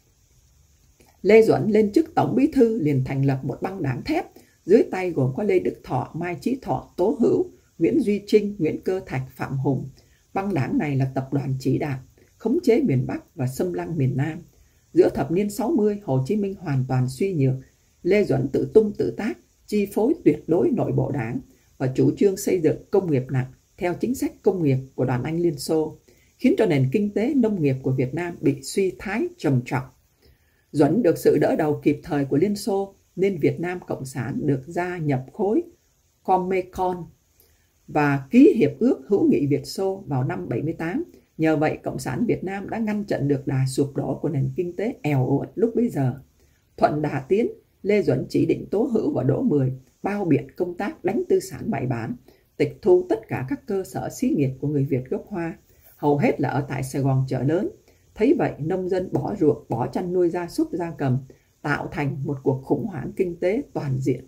Lê Duẩn lên chức Tổng Bí thư liền thành lập một băng đảng thép, dưới tay gồm có Lê Đức Thọ, Mai Chí Thọ, Tố Hữu, Nguyễn Duy Trinh, Nguyễn Cơ Thạch, Phạm Hùng. Băng đảng này là tập đoàn chỉ đạo, khống chế miền Bắc và xâm lăng miền Nam. Giữa thập niên sáu mươi, Hồ Chí Minh hoàn toàn suy nhược. Lê Duẩn tự tung tự tác, chi phối tuyệt đối nội bộ đảng và chủ trương xây dựng công nghiệp nặng theo chính sách công nghiệp của Đoàn Anh Liên Xô, khiến cho nền kinh tế nông nghiệp của Việt Nam bị suy thoái trầm trọng. Duẩn được sự đỡ đầu kịp thời của Liên Xô nên Việt Nam Cộng sản được gia nhập khối Comecon và ký hiệp ước hữu nghị Việt Xô vào năm bảy mươi tám. Nhờ vậy, Cộng sản Việt Nam đã ngăn chặn được đà sụp đổ của nền kinh tế eo uột lúc bấy giờ. Thuận đà tiến, Lê Duẩn chỉ định Tố Hữu và Đỗ Mười bao biện công tác đánh tư sản bại bản, tịch thu tất cả các cơ sở xí nghiệp của người Việt gốc Hoa, hầu hết là ở tại Sài Gòn chợ lớn. Thấy vậy, nông dân bỏ ruộng, bỏ chăn nuôi gia súc gia cầm, tạo thành một cuộc khủng hoảng kinh tế toàn diện.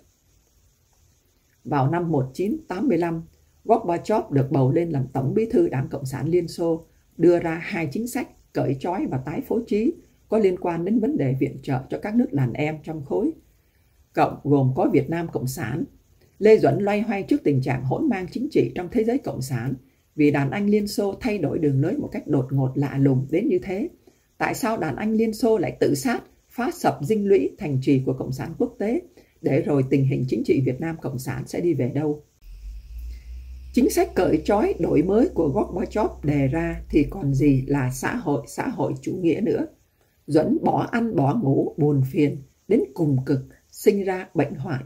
Vào năm một nghìn chín trăm tám mươi lăm, Gorbachev được bầu lên làm Tổng Bí thư Đảng Cộng sản Liên Xô, đưa ra hai chính sách cởi trói và tái phối trí có liên quan đến vấn đề viện trợ cho các nước đàn em trong khối Cộng, gồm có Việt Nam Cộng sản. Lê Duẩn loay hoay trước tình trạng hỗn mang chính trị trong thế giới cộng sản, vì đàn Anh Liên Xô thay đổi đường lối một cách đột ngột lạ lùng đến như thế. Tại sao đàn Anh Liên Xô lại tự sát, phá sập dinh lũy thành trì của Cộng sản quốc tế, để rồi tình hình chính trị Việt Nam Cộng sản sẽ đi về đâu? Chính sách cởi trói đổi mới của Gorbachev đề ra thì còn gì là xã hội xã hội chủ nghĩa nữa. Duẩn bỏ ăn bỏ ngủ, buồn phiền đến cùng cực, sinh ra bệnh hoạn.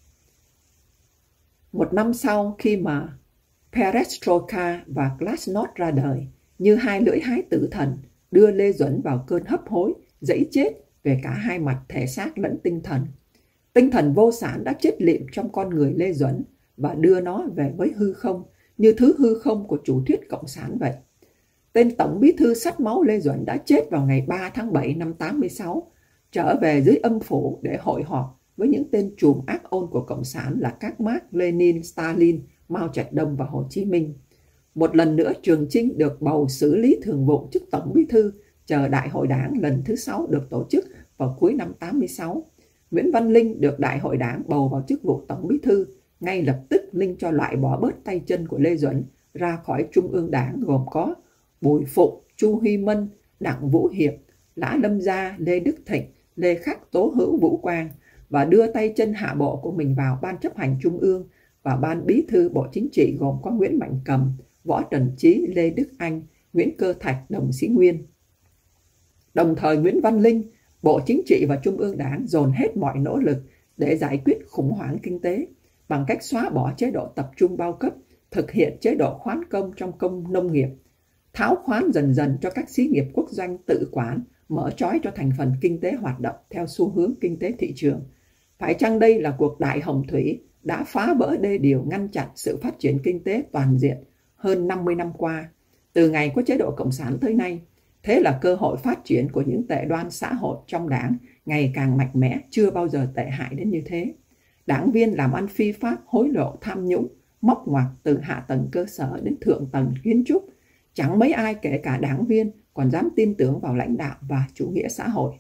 Một năm sau, khi mà Perestroika và Glasnost ra đời, như hai lưỡi hái tử thần, đưa Lê Duẩn vào cơn hấp hối, dẫy chết về cả hai mặt thể xác lẫn tinh thần. Tinh thần vô sản đã chết lịm trong con người Lê Duẩn và đưa nó về với hư không, như thứ hư không của chủ thuyết cộng sản vậy. Tên Tổng Bí thư sắt máu Lê Duẩn đã chết vào ngày ba tháng bảy năm tám mươi sáu, trở về dưới âm phủ để hội họp với những tên trùm ác ôn của Cộng sản là các Mác, Lenin, Stalin, Mao Trạch Đông và Hồ Chí Minh. Một lần nữa, Trường Chinh được bầu xử lý thường vụ chức Tổng Bí thư, chờ Đại hội Đảng lần thứ sáu được tổ chức vào cuối năm tám mươi sáu. Nguyễn Văn Linh được Đại hội Đảng bầu vào chức vụ Tổng Bí thư. Ngay lập tức, Linh cho loại bỏ bớt tay chân của Lê Duẩn ra khỏi Trung ương Đảng, gồm có Bùi Phụng, Chu Huy Mân, Đặng Vũ Hiệp, Lã Lâm Gia, Lê Đức Thịnh, Lê Khắc, Tố Hữu, Vũ Quang, và đưa tay chân hạ bộ của mình vào Ban chấp hành Trung ương và Ban Bí thư Bộ Chính trị, gồm có Nguyễn Mạnh Cầm, Võ Trần Chí, Lê Đức Anh, Nguyễn Cơ Thạch, Đồng Sĩ Nguyên. Đồng thời, Nguyễn Văn Linh, Bộ Chính trị và Trung ương Đảng dồn hết mọi nỗ lực để giải quyết khủng hoảng kinh tế bằng cách xóa bỏ chế độ tập trung bao cấp, thực hiện chế độ khoán công trong công nông nghiệp, tháo khoán dần dần cho các xí nghiệp quốc doanh tự quản, mở trói cho thành phần kinh tế hoạt động theo xu hướng kinh tế thị trường. Phải chăng đây là cuộc đại hồng thủy đã phá vỡ đê điều, ngăn chặn sự phát triển kinh tế toàn diện hơn năm mươi năm qua, từ ngày có chế độ cộng sản tới nay? Thế là cơ hội phát triển của những tệ đoan xã hội trong đảng ngày càng mạnh mẽ, chưa bao giờ tệ hại đến như thế. Đảng viên làm ăn phi pháp, hối lộ, tham nhũng, móc ngoặc từ hạ tầng cơ sở đến thượng tầng kiến trúc. Chẳng mấy ai, kể cả đảng viên, còn dám tin tưởng vào lãnh đạo và chủ nghĩa xã hội.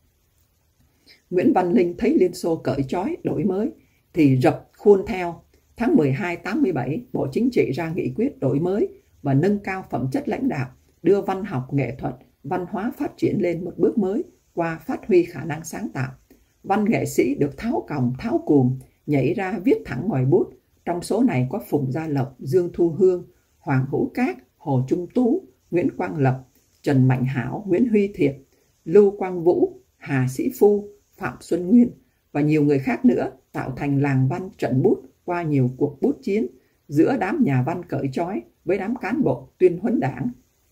Nguyễn Văn Linh thấy Liên Xô cởi trói đổi mới thì rập khuôn theo. Tháng mười hai tám mươi bảy, Bộ Chính trị ra nghị quyết đổi mới và nâng cao phẩm chất lãnh đạo, đưa văn học, nghệ thuật, văn hóa phát triển lên một bước mới qua phát huy khả năng sáng tạo. Văn nghệ sĩ được tháo còng, tháo cùm, nhảy ra viết thẳng ngòi bút. Trong số này có Phùng Gia Lộc, Dương Thu Hương, Hoàng Hữu Cát, Hồ Trung Tú, Nguyễn Quang Lập, Trần Mạnh Hảo, Nguyễn Huy Thiệp, Lưu Quang Vũ, Hà Sĩ Phu, Phạm Xuân Nguyên và nhiều người khác nữa, tạo thành làng văn trận bút qua nhiều cuộc bút chiến giữa đám nhà văn cởi trói với đám cán bộ tuyên huấn đảng.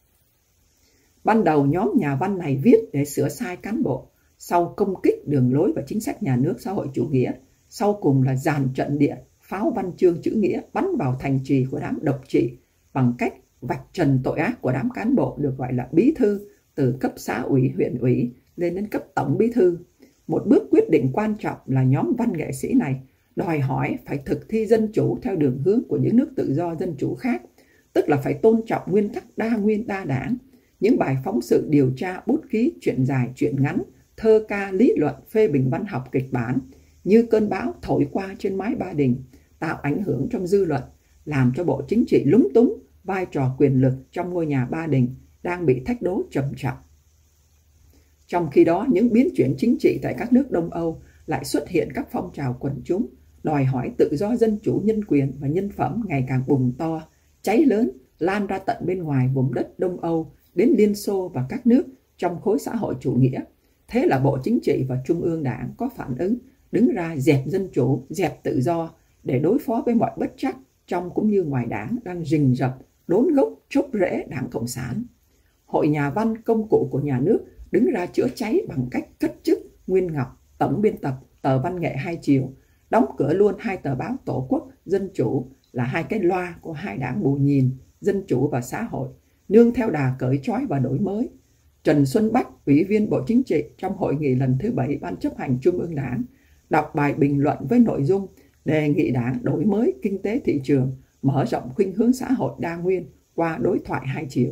Ban đầu nhóm nhà văn này viết để sửa sai cán bộ, sau công kích đường lối và chính sách nhà nước xã hội chủ nghĩa, sau cùng là dàn trận địa, pháo văn chương chữ nghĩa bắn vào thành trì của đám độc trị bằng cách vạch trần tội ác của đám cán bộ được gọi là bí thư, từ cấp xã ủy, huyện ủy lên đến cấp tổng bí thư. Một bước quyết định quan trọng là nhóm văn nghệ sĩ này đòi hỏi phải thực thi dân chủ theo đường hướng của những nước tự do dân chủ khác, tức là phải tôn trọng nguyên tắc đa nguyên đa đảng. Những bài phóng sự điều tra, bút ký, chuyện dài, chuyện ngắn, thơ ca, lý luận, phê bình văn học, kịch bản như cơn bão thổi qua trên mái Ba Đình, tạo ảnh hưởng trong dư luận, làm cho Bộ Chính trị lúng túng vai trò quyền lực trong ngôi nhà Ba Đình đang bị thách đố trầm trọng. Trong khi đó, những biến chuyển chính trị tại các nước Đông Âu lại xuất hiện các phong trào quần chúng đòi hỏi tự do, dân chủ, nhân quyền và nhân phẩm ngày càng bùng to, cháy lớn, lan ra tận bên ngoài vùng đất Đông Âu đến Liên Xô và các nước trong khối xã hội chủ nghĩa. Thế là Bộ Chính trị và Trung ương Đảng có phản ứng, đứng ra dẹp dân chủ, dẹp tự do để đối phó với mọi bất trắc trong cũng như ngoài Đảng đang rình rập, đốn gốc, chốc rễ Đảng Cộng sản. Hội Nhà văn, công cụ của nhà nước, đứng ra chữa cháy bằng cách cất chức Nguyên Ngọc, tổng biên tập tờ Văn nghệ Hai Chiều, đóng cửa luôn hai tờ báo Tổ quốc, Dân chủ là hai cái loa của hai đảng bù nhìn, Dân chủ và Xã hội, nương theo đà cởi trói và đổi mới. Trần Xuân Bách, Ủy viên Bộ Chính trị trong hội nghị lần thứ bảy Ban chấp hành Trung ương Đảng, đọc bài bình luận với nội dung đề nghị Đảng đổi mới kinh tế thị trường, mở rộng khuynh hướng xã hội đa nguyên qua đối thoại hai chiều.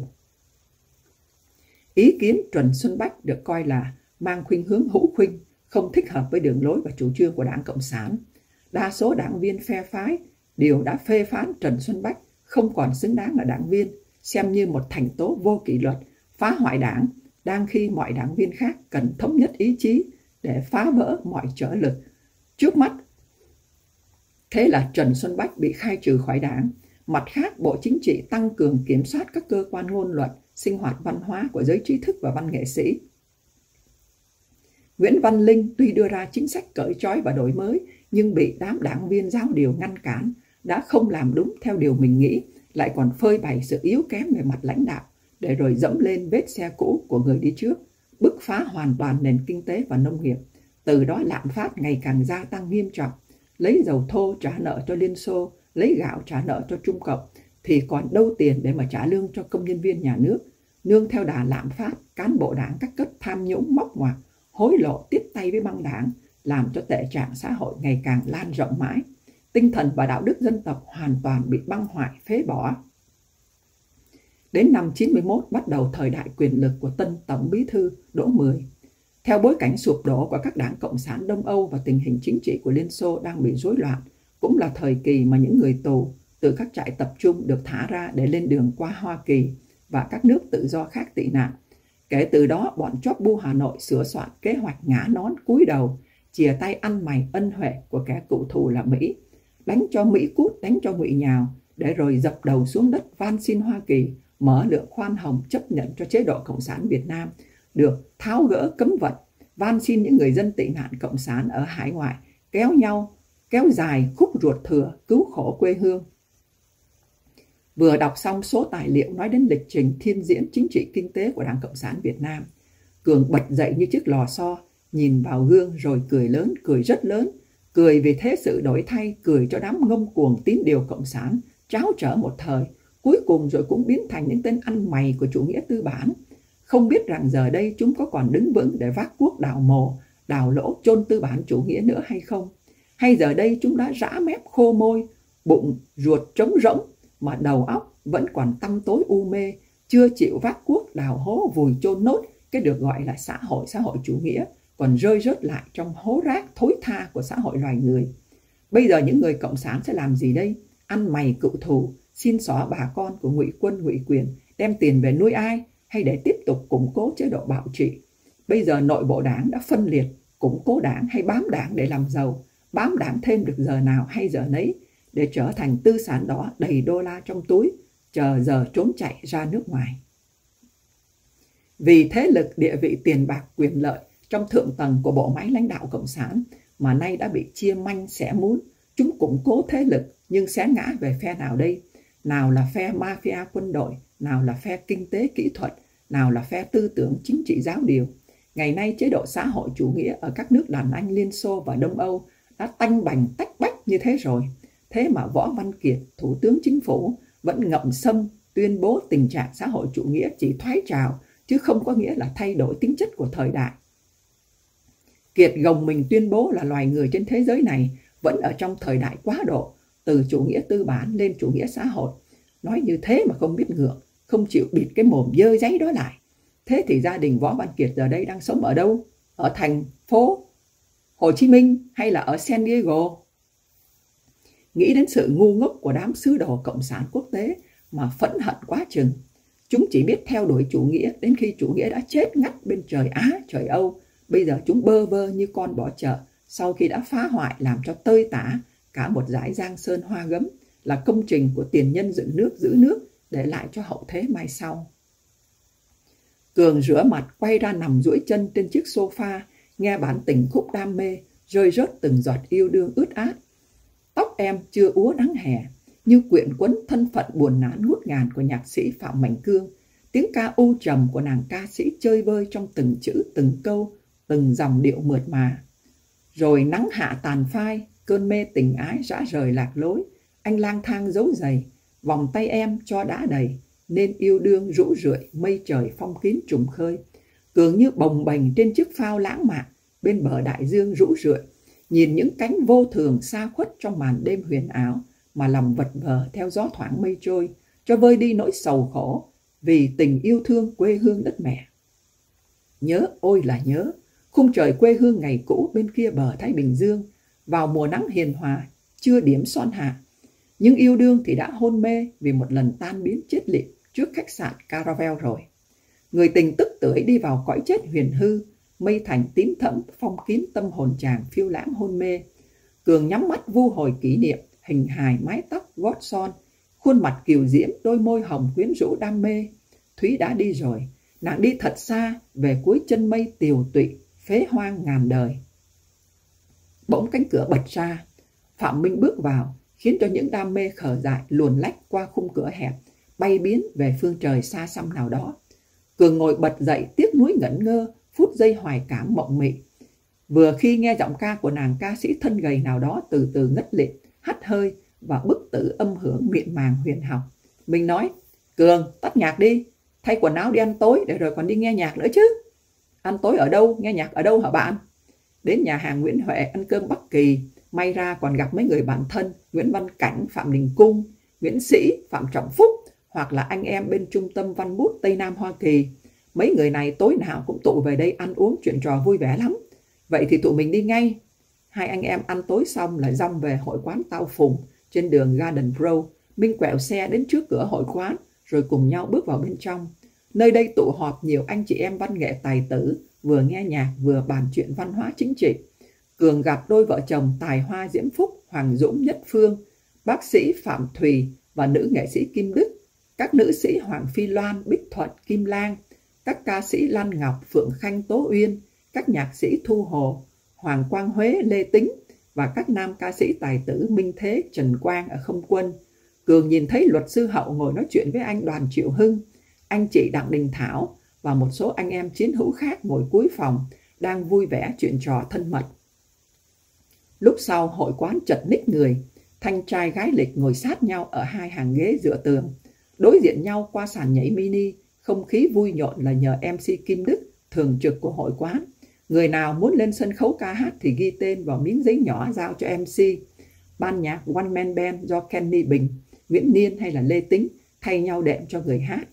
Ý kiến Trần Xuân Bách được coi là mang khuynh hướng hữu khuynh, không thích hợp với đường lối và chủ trương của Đảng Cộng sản. Đa số đảng viên phe phái đều đã phê phán Trần Xuân Bách không còn xứng đáng là đảng viên, xem như một thành tố vô kỷ luật, phá hoại Đảng, đang khi mọi đảng viên khác cần thống nhất ý chí để phá vỡ mọi trở lực trước mắt. Thế là Trần Xuân Bách bị khai trừ khỏi Đảng. Mặt khác, Bộ Chính trị tăng cường kiểm soát các cơ quan ngôn luận, sinh hoạt văn hóa của giới trí thức và văn nghệ sĩ. Nguyễn Văn Linh tuy đưa ra chính sách cởi trói và đổi mới, nhưng bị đám đảng viên giáo điều ngăn cản, đã không làm đúng theo điều mình nghĩ, lại còn phơi bày sự yếu kém về mặt lãnh đạo, để rồi dẫm lên vết xe cũ của người đi trước, bứt phá hoàn toàn nền kinh tế và nông nghiệp. Từ đó lạm phát ngày càng gia tăng nghiêm trọng, lấy dầu thô trả nợ cho Liên Xô, lấy gạo trả nợ cho Trung Cộng, thì còn đâu tiền để mà trả lương cho công nhân viên nhà nước. Nương theo đà lạm phát, cán bộ Đảng các cấp tham nhũng móc ngoặc, hối lộ tiếp tay với băng đảng, làm cho tệ trạng xã hội ngày càng lan rộng mãi. Tinh thần và đạo đức dân tộc hoàn toàn bị băng hoại, phế bỏ. Đến năm chín mươi mốt bắt đầu thời đại quyền lực của tân Tổng Bí thư Đỗ Mười. Theo bối cảnh sụp đổ của các đảng Cộng sản Đông Âu và tình hình chính trị của Liên Xô đang bị rối loạn, cũng là thời kỳ mà những người tù từ các trại tập trung được thả ra để lên đường qua Hoa Kỳ và các nước tự do khác tị nạn. Kể từ đó, bọn chóp bu Hà Nội sửa soạn kế hoạch ngã nón cúi đầu, chìa tay ăn mày ân huệ của kẻ cựu thù là Mỹ, đánh cho Mỹ cút, đánh cho Ngụy nhào, để rồi dập đầu xuống đất van xin Hoa Kỳ mở lượng khoan hồng chấp nhận cho chế độ Cộng sản Việt Nam được tháo gỡ cấm vận, van xin những người dân tị nạn Cộng sản ở hải ngoại kéo nhau, kéo dài khúc ruột thừa cứu khổ quê hương. Vừa đọc xong số tài liệu nói đến lịch trình thiên diễn chính trị kinh tế của Đảng Cộng sản Việt Nam, Cường bật dậy như chiếc lò xo, nhìn vào gương rồi cười lớn, cười rất lớn, cười vì thế sự đổi thay, cười cho đám ngông cuồng tín điều Cộng sản tráo trở một thời, cuối cùng rồi cũng biến thành những tên ăn mày của chủ nghĩa tư bản. Không biết rằng giờ đây chúng có còn đứng vững để vác cuốc đào mồ, đào lỗ chôn tư bản chủ nghĩa nữa hay không? Hay giờ đây chúng đã rã mép khô môi, bụng ruột trống rỗng, mà đầu óc vẫn còn tăm tối u mê, chưa chịu vác cuốc đào hố vùi chôn nốt cái được gọi là xã hội xã hội chủ nghĩa, còn rơi rớt lại trong hố rác thối tha của xã hội loài người. Bây giờ những người Cộng sản sẽ làm gì đây? Ăn mày cựu thù, xin xỏ bà con của Ngụy quân Ngụy quyền, đem tiền về nuôi ai, hay để tiếp tục củng cố chế độ bạo trị? Bây giờ nội bộ Đảng đã phân liệt, củng cố Đảng hay bám Đảng để làm giàu, bám Đảng thêm được giờ nào hay giờ nấy, để trở thành tư sản đó đầy đô la trong túi, chờ giờ trốn chạy ra nước ngoài. Vì thế lực, địa vị, tiền bạc, quyền lợi trong thượng tầng của bộ máy lãnh đạo Cộng sản mà nay đã bị chia manh xẻ múi, chúng củng cố thế lực nhưng sẽ ngã về phe nào đây? Nào là phe mafia quân đội, nào là phe kinh tế kỹ thuật, nào là phe tư tưởng chính trị giáo điều. Ngày nay chế độ xã hội chủ nghĩa ở các nước đàn anh, Liên Xô và Đông Âu đã tanh bành tách bách như thế rồi. Thế mà Võ Văn Kiệt, Thủ tướng Chính phủ, vẫn ngậm sâm tuyên bố tình trạng xã hội chủ nghĩa chỉ thoái trào, chứ không có nghĩa là thay đổi tính chất của thời đại. Kiệt gồng mình tuyên bố là loài người trên thế giới này vẫn ở trong thời đại quá độ, từ chủ nghĩa tư bản lên chủ nghĩa xã hội. Nói như thế mà không biết ngượng, không chịu bịt cái mồm dơ giấy đó lại. Thế thì gia đình Võ Văn Kiệt giờ đây đang sống ở đâu? Ở thành phố Hồ Chí Minh hay là ở San Diego? Nghĩ đến sự ngu ngốc của đám sứ đồ cộng sản quốc tế mà phẫn hận quá chừng. Chúng chỉ biết theo đuổi chủ nghĩa đến khi chủ nghĩa đã chết ngắt bên trời Á, trời Âu. Bây giờ chúng bơ vơ như con bỏ chợ sau khi đã phá hoại làm cho tơi tả cả một dải giang sơn hoa gấm, là công trình của tiền nhân dựng nước giữ nước để lại cho hậu thế mai sau. Cường rửa mặt quay ra nằm duỗi chân trên chiếc sofa, nghe bản tình khúc đam mê rơi rớt từng giọt yêu đương ướt át. Tóc em chưa úa nắng hè, như quyện quấn thân phận buồn nản ngút ngàn của nhạc sĩ Phạm Mạnh Cương. Tiếng ca u trầm của nàng ca sĩ chơi vơi trong từng chữ, từng câu, từng dòng điệu mượt mà. Rồi nắng hạ tàn phai, cơn mê tình ái rã rời lạc lối. Anh lang thang dấu giày, vòng tay em cho đã đầy, nên yêu đương rũ rượi mây trời phong kín trùng khơi. Cường như bồng bềnh trên chiếc phao lãng mạn bên bờ đại dương rũ rượi, nhìn những cánh vô thường xa khuất trong màn đêm huyền ảo mà lòng vật vờ theo gió thoảng mây trôi, cho vơi đi nỗi sầu khổ vì tình yêu thương quê hương đất mẹ. Nhớ ôi là nhớ khung trời quê hương ngày cũ bên kia bờ Thái Bình Dương, vào mùa nắng hiền hòa chưa điểm son hạ. Nhưng yêu đương thì đã hôn mê vì một lần tan biến chết lịm trước khách sạn Caravel rồi. Người tình tức tưởi đi vào cõi chết huyền hư, mây thành tím thẫm phong kín tâm hồn chàng phiêu lãng hôn mê. Cường nhắm mắt vu hồi kỷ niệm, hình hài mái tóc gót son, khuôn mặt kiều diễm, đôi môi hồng quyến rũ đam mê. Thúy đã đi rồi, nàng đi thật xa, về cuối chân mây tiều tụy, phế hoang ngàn đời. Bỗng cánh cửa bật ra, Phạm Minh bước vào, khiến cho những đam mê khờ dại luồn lách qua khung cửa hẹp, bay biến về phương trời xa xăm nào đó. Cường ngồi bật dậy, tiếc nuối ngẩn ngơ, phút giây hoài cảm mộng mị. Vừa khi nghe giọng ca của nàng ca sĩ thân gầy nào đó từ từ ngất lịm, hắt hơi và bức tử âm hưởng miệng màng huyền học. Mình nói, Cường, tắt nhạc đi, thay quần áo đi ăn tối để rồi còn đi nghe nhạc nữa chứ. Ăn tối ở đâu, nghe nhạc ở đâu hả bạn? Đến nhà hàng Nguyễn Huệ ăn cơm Bắc Kỳ, may ra còn gặp mấy người bạn thân, Nguyễn Văn Cảnh, Phạm Đình Cung, Nguyễn Sĩ, Phạm Trọng Phúc, hoặc là anh em bên Trung tâm Văn bút Tây Nam Hoa Kỳ. Mấy người này tối nào cũng tụ về đây ăn uống chuyện trò vui vẻ lắm. Vậy thì tụi mình đi ngay. Hai anh em ăn tối xong lại dong về hội quán Tao Phùng trên đường Garden Road. Minh quẹo xe đến trước cửa hội quán rồi cùng nhau bước vào bên trong. Nơi đây tụ họp nhiều anh chị em văn nghệ tài tử, vừa nghe nhạc vừa bàn chuyện văn hóa chính trị. Cường gặp đôi vợ chồng tài hoa Diễm Phúc, Hoàng Dũng, Nhất Phương, bác sĩ Phạm Thùy và nữ nghệ sĩ Kim Đức, các nữ sĩ Hoàng Phi Loan, Bích Thuận, Kim Lan, các ca sĩ Lan Ngọc, Phượng Khanh, Tố Uyên, các nhạc sĩ Thu Hồ, Hoàng Quang Huế, Lê Tính và các nam ca sĩ tài tử Minh Thế, Trần Quang ở Không Quân. Cường nhìn thấy luật sư Hậu ngồi nói chuyện với anh Đoàn Triệu Hưng, anh chị Đặng Đình Thảo và một số anh em chiến hữu khác ngồi cuối phòng đang vui vẻ chuyện trò thân mật. Lúc sau hội quán chật ních người, thanh trai gái lịch ngồi sát nhau ở hai hàng ghế dựa tường, đối diện nhau qua sàn nhảy mini. Không khí vui nhộn là nhờ em xê Kim Đức, thường trực của hội quán. Người nào muốn lên sân khấu ca hát thì ghi tên vào miếng giấy nhỏ giao cho em xê. Ban nhạc One Man Band do Kenny Bình, Nguyễn Niên hay là Lê Tính thay nhau đệm cho người hát.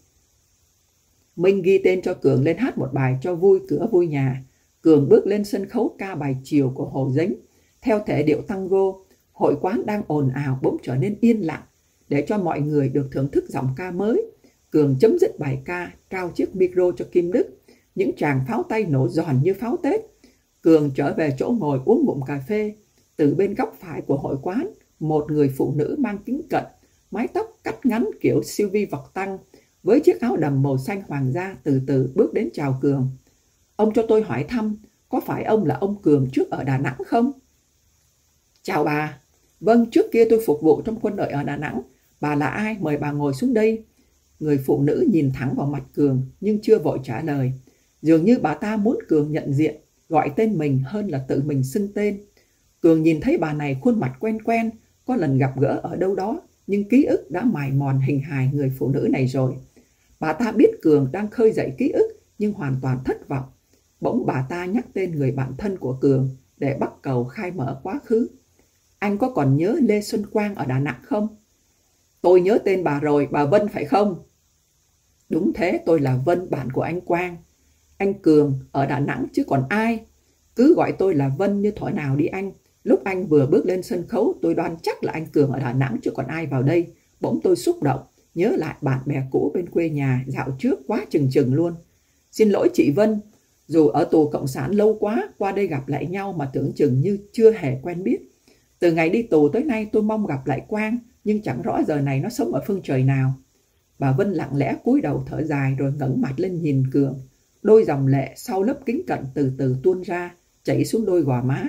Minh ghi tên cho Cường lên hát một bài cho vui cửa vui nhà. Cường bước lên sân khấu ca bài Chiều của Hồ Dính. Theo thể điệu tango, hội quán đang ồn ào bỗng trở nên yên lặng để cho mọi người được thưởng thức giọng ca mới. Cường chấm dứt bài ca, trao chiếc micro cho Kim Đức. Những tràng pháo tay nổ giòn như pháo Tết. Cường trở về chỗ ngồi uống ngụm cà phê. Từ bên góc phải của hội quán, một người phụ nữ mang kính cận, mái tóc cắt ngắn kiểu Sylvie Vartan, với chiếc áo đầm màu xanh hoàng gia từ từ bước đến chào Cường. Ông cho tôi hỏi thăm, có phải ông là ông Cường trước ở Đà Nẵng không? Chào bà. Vâng, trước kia tôi phục vụ trong quân đội ở Đà Nẵng. Bà là ai? Mời bà ngồi xuống đây. Người phụ nữ nhìn thẳng vào mặt Cường nhưng chưa vội trả lời. Dường như bà ta muốn Cường nhận diện, gọi tên mình hơn là tự mình xưng tên. Cường nhìn thấy bà này khuôn mặt quen quen, có lần gặp gỡ ở đâu đó, nhưng ký ức đã mài mòn hình hài người phụ nữ này rồi. Bà ta biết Cường đang khơi dậy ký ức nhưng hoàn toàn thất vọng. Bỗng bà ta nhắc tên người bạn thân của Cường để bắt cầu khai mở quá khứ. Anh có còn nhớ Lê Xuân Quang ở Đà Nẵng không? Tôi nhớ tên bà rồi, bà Vân phải không? Đúng thế, tôi là Vân, bạn của anh Quang. Anh Cường ở Đà Nẵng chứ còn ai. Cứ gọi tôi là Vân như thỏi nào đi anh. Lúc anh vừa bước lên sân khấu, tôi đoán chắc là anh Cường ở Đà Nẵng chứ còn ai vào đây. Bỗng tôi xúc động, nhớ lại bạn bè cũ bên quê nhà dạo trước quá chừng chừng luôn. Xin lỗi chị Vân, dù ở tù cộng sản lâu quá, qua đây gặp lại nhau mà tưởng chừng như chưa hề quen biết. Từ ngày đi tù tới nay tôi mong gặp lại Quang, nhưng chẳng rõ giờ này nó sống ở phương trời nào. Bà Vân lặng lẽ cúi đầu thở dài rồi ngẩng mặt lên nhìn Cường. Đôi dòng lệ sau lớp kính cận từ từ tuôn ra, chảy xuống đôi gò má.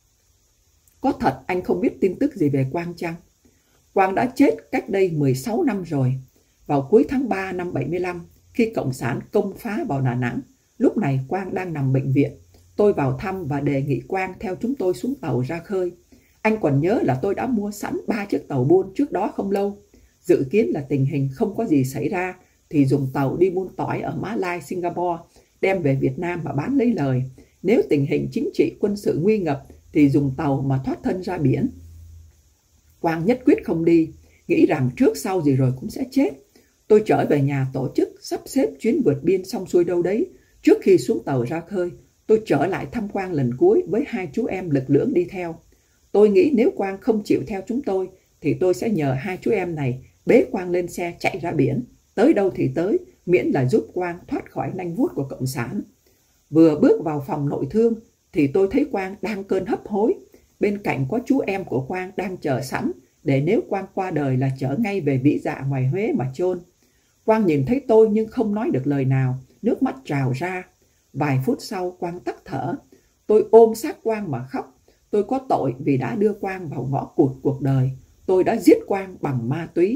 Có thật anh không biết tin tức gì về Quang chăng? Quang đã chết cách đây mười sáu năm rồi. Vào cuối tháng ba năm bảy mươi lăm, khi Cộng sản công phá vào Đà Nẵng, lúc này Quang đang nằm bệnh viện. Tôi vào thăm và đề nghị Quang theo chúng tôi xuống tàu ra khơi. Anh còn nhớ là tôi đã mua sẵn ba chiếc tàu buôn trước đó không lâu. Dự kiến là tình hình không có gì xảy ra thì dùng tàu đi buôn tỏi ở Mã Lai, Singapore, đem về Việt Nam mà bán lấy lời. Nếu tình hình chính trị quân sự nguy ngập thì dùng tàu mà thoát thân ra biển. Quang nhất quyết không đi, nghĩ rằng trước sau gì rồi cũng sẽ chết. Tôi trở về nhà tổ chức sắp xếp chuyến vượt biên xong xuôi đâu đấy. Trước khi xuống tàu ra khơi, tôi trở lại thăm Quang lần cuối với hai chú em lực lưỡng đi theo. Tôi nghĩ nếu Quang không chịu theo chúng tôi thì tôi sẽ nhờ hai chú em này bế Quang lên xe chạy ra biển. Tới đâu thì tới, miễn là giúp Quang thoát khỏi nanh vuốt của Cộng sản. Vừa bước vào phòng nội thương thì tôi thấy Quang đang cơn hấp hối. Bên cạnh có chú em của Quang đang chờ sẵn để nếu Quang qua đời là chở ngay về Vĩ Dạ ngoài Huế mà chôn. Quang nhìn thấy tôi nhưng không nói được lời nào, nước mắt trào ra. Vài phút sau Quang tắc thở. Tôi ôm sát Quang mà khóc. Tôi có tội vì đã đưa Quang vào ngõ cụt cuộc đời. Tôi đã giết Quang bằng ma túy.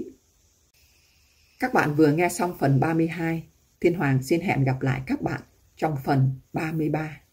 Các bạn vừa nghe xong phần ba mươi hai. Thiên Hoàng xin hẹn gặp lại các bạn trong phần ba mươi ba.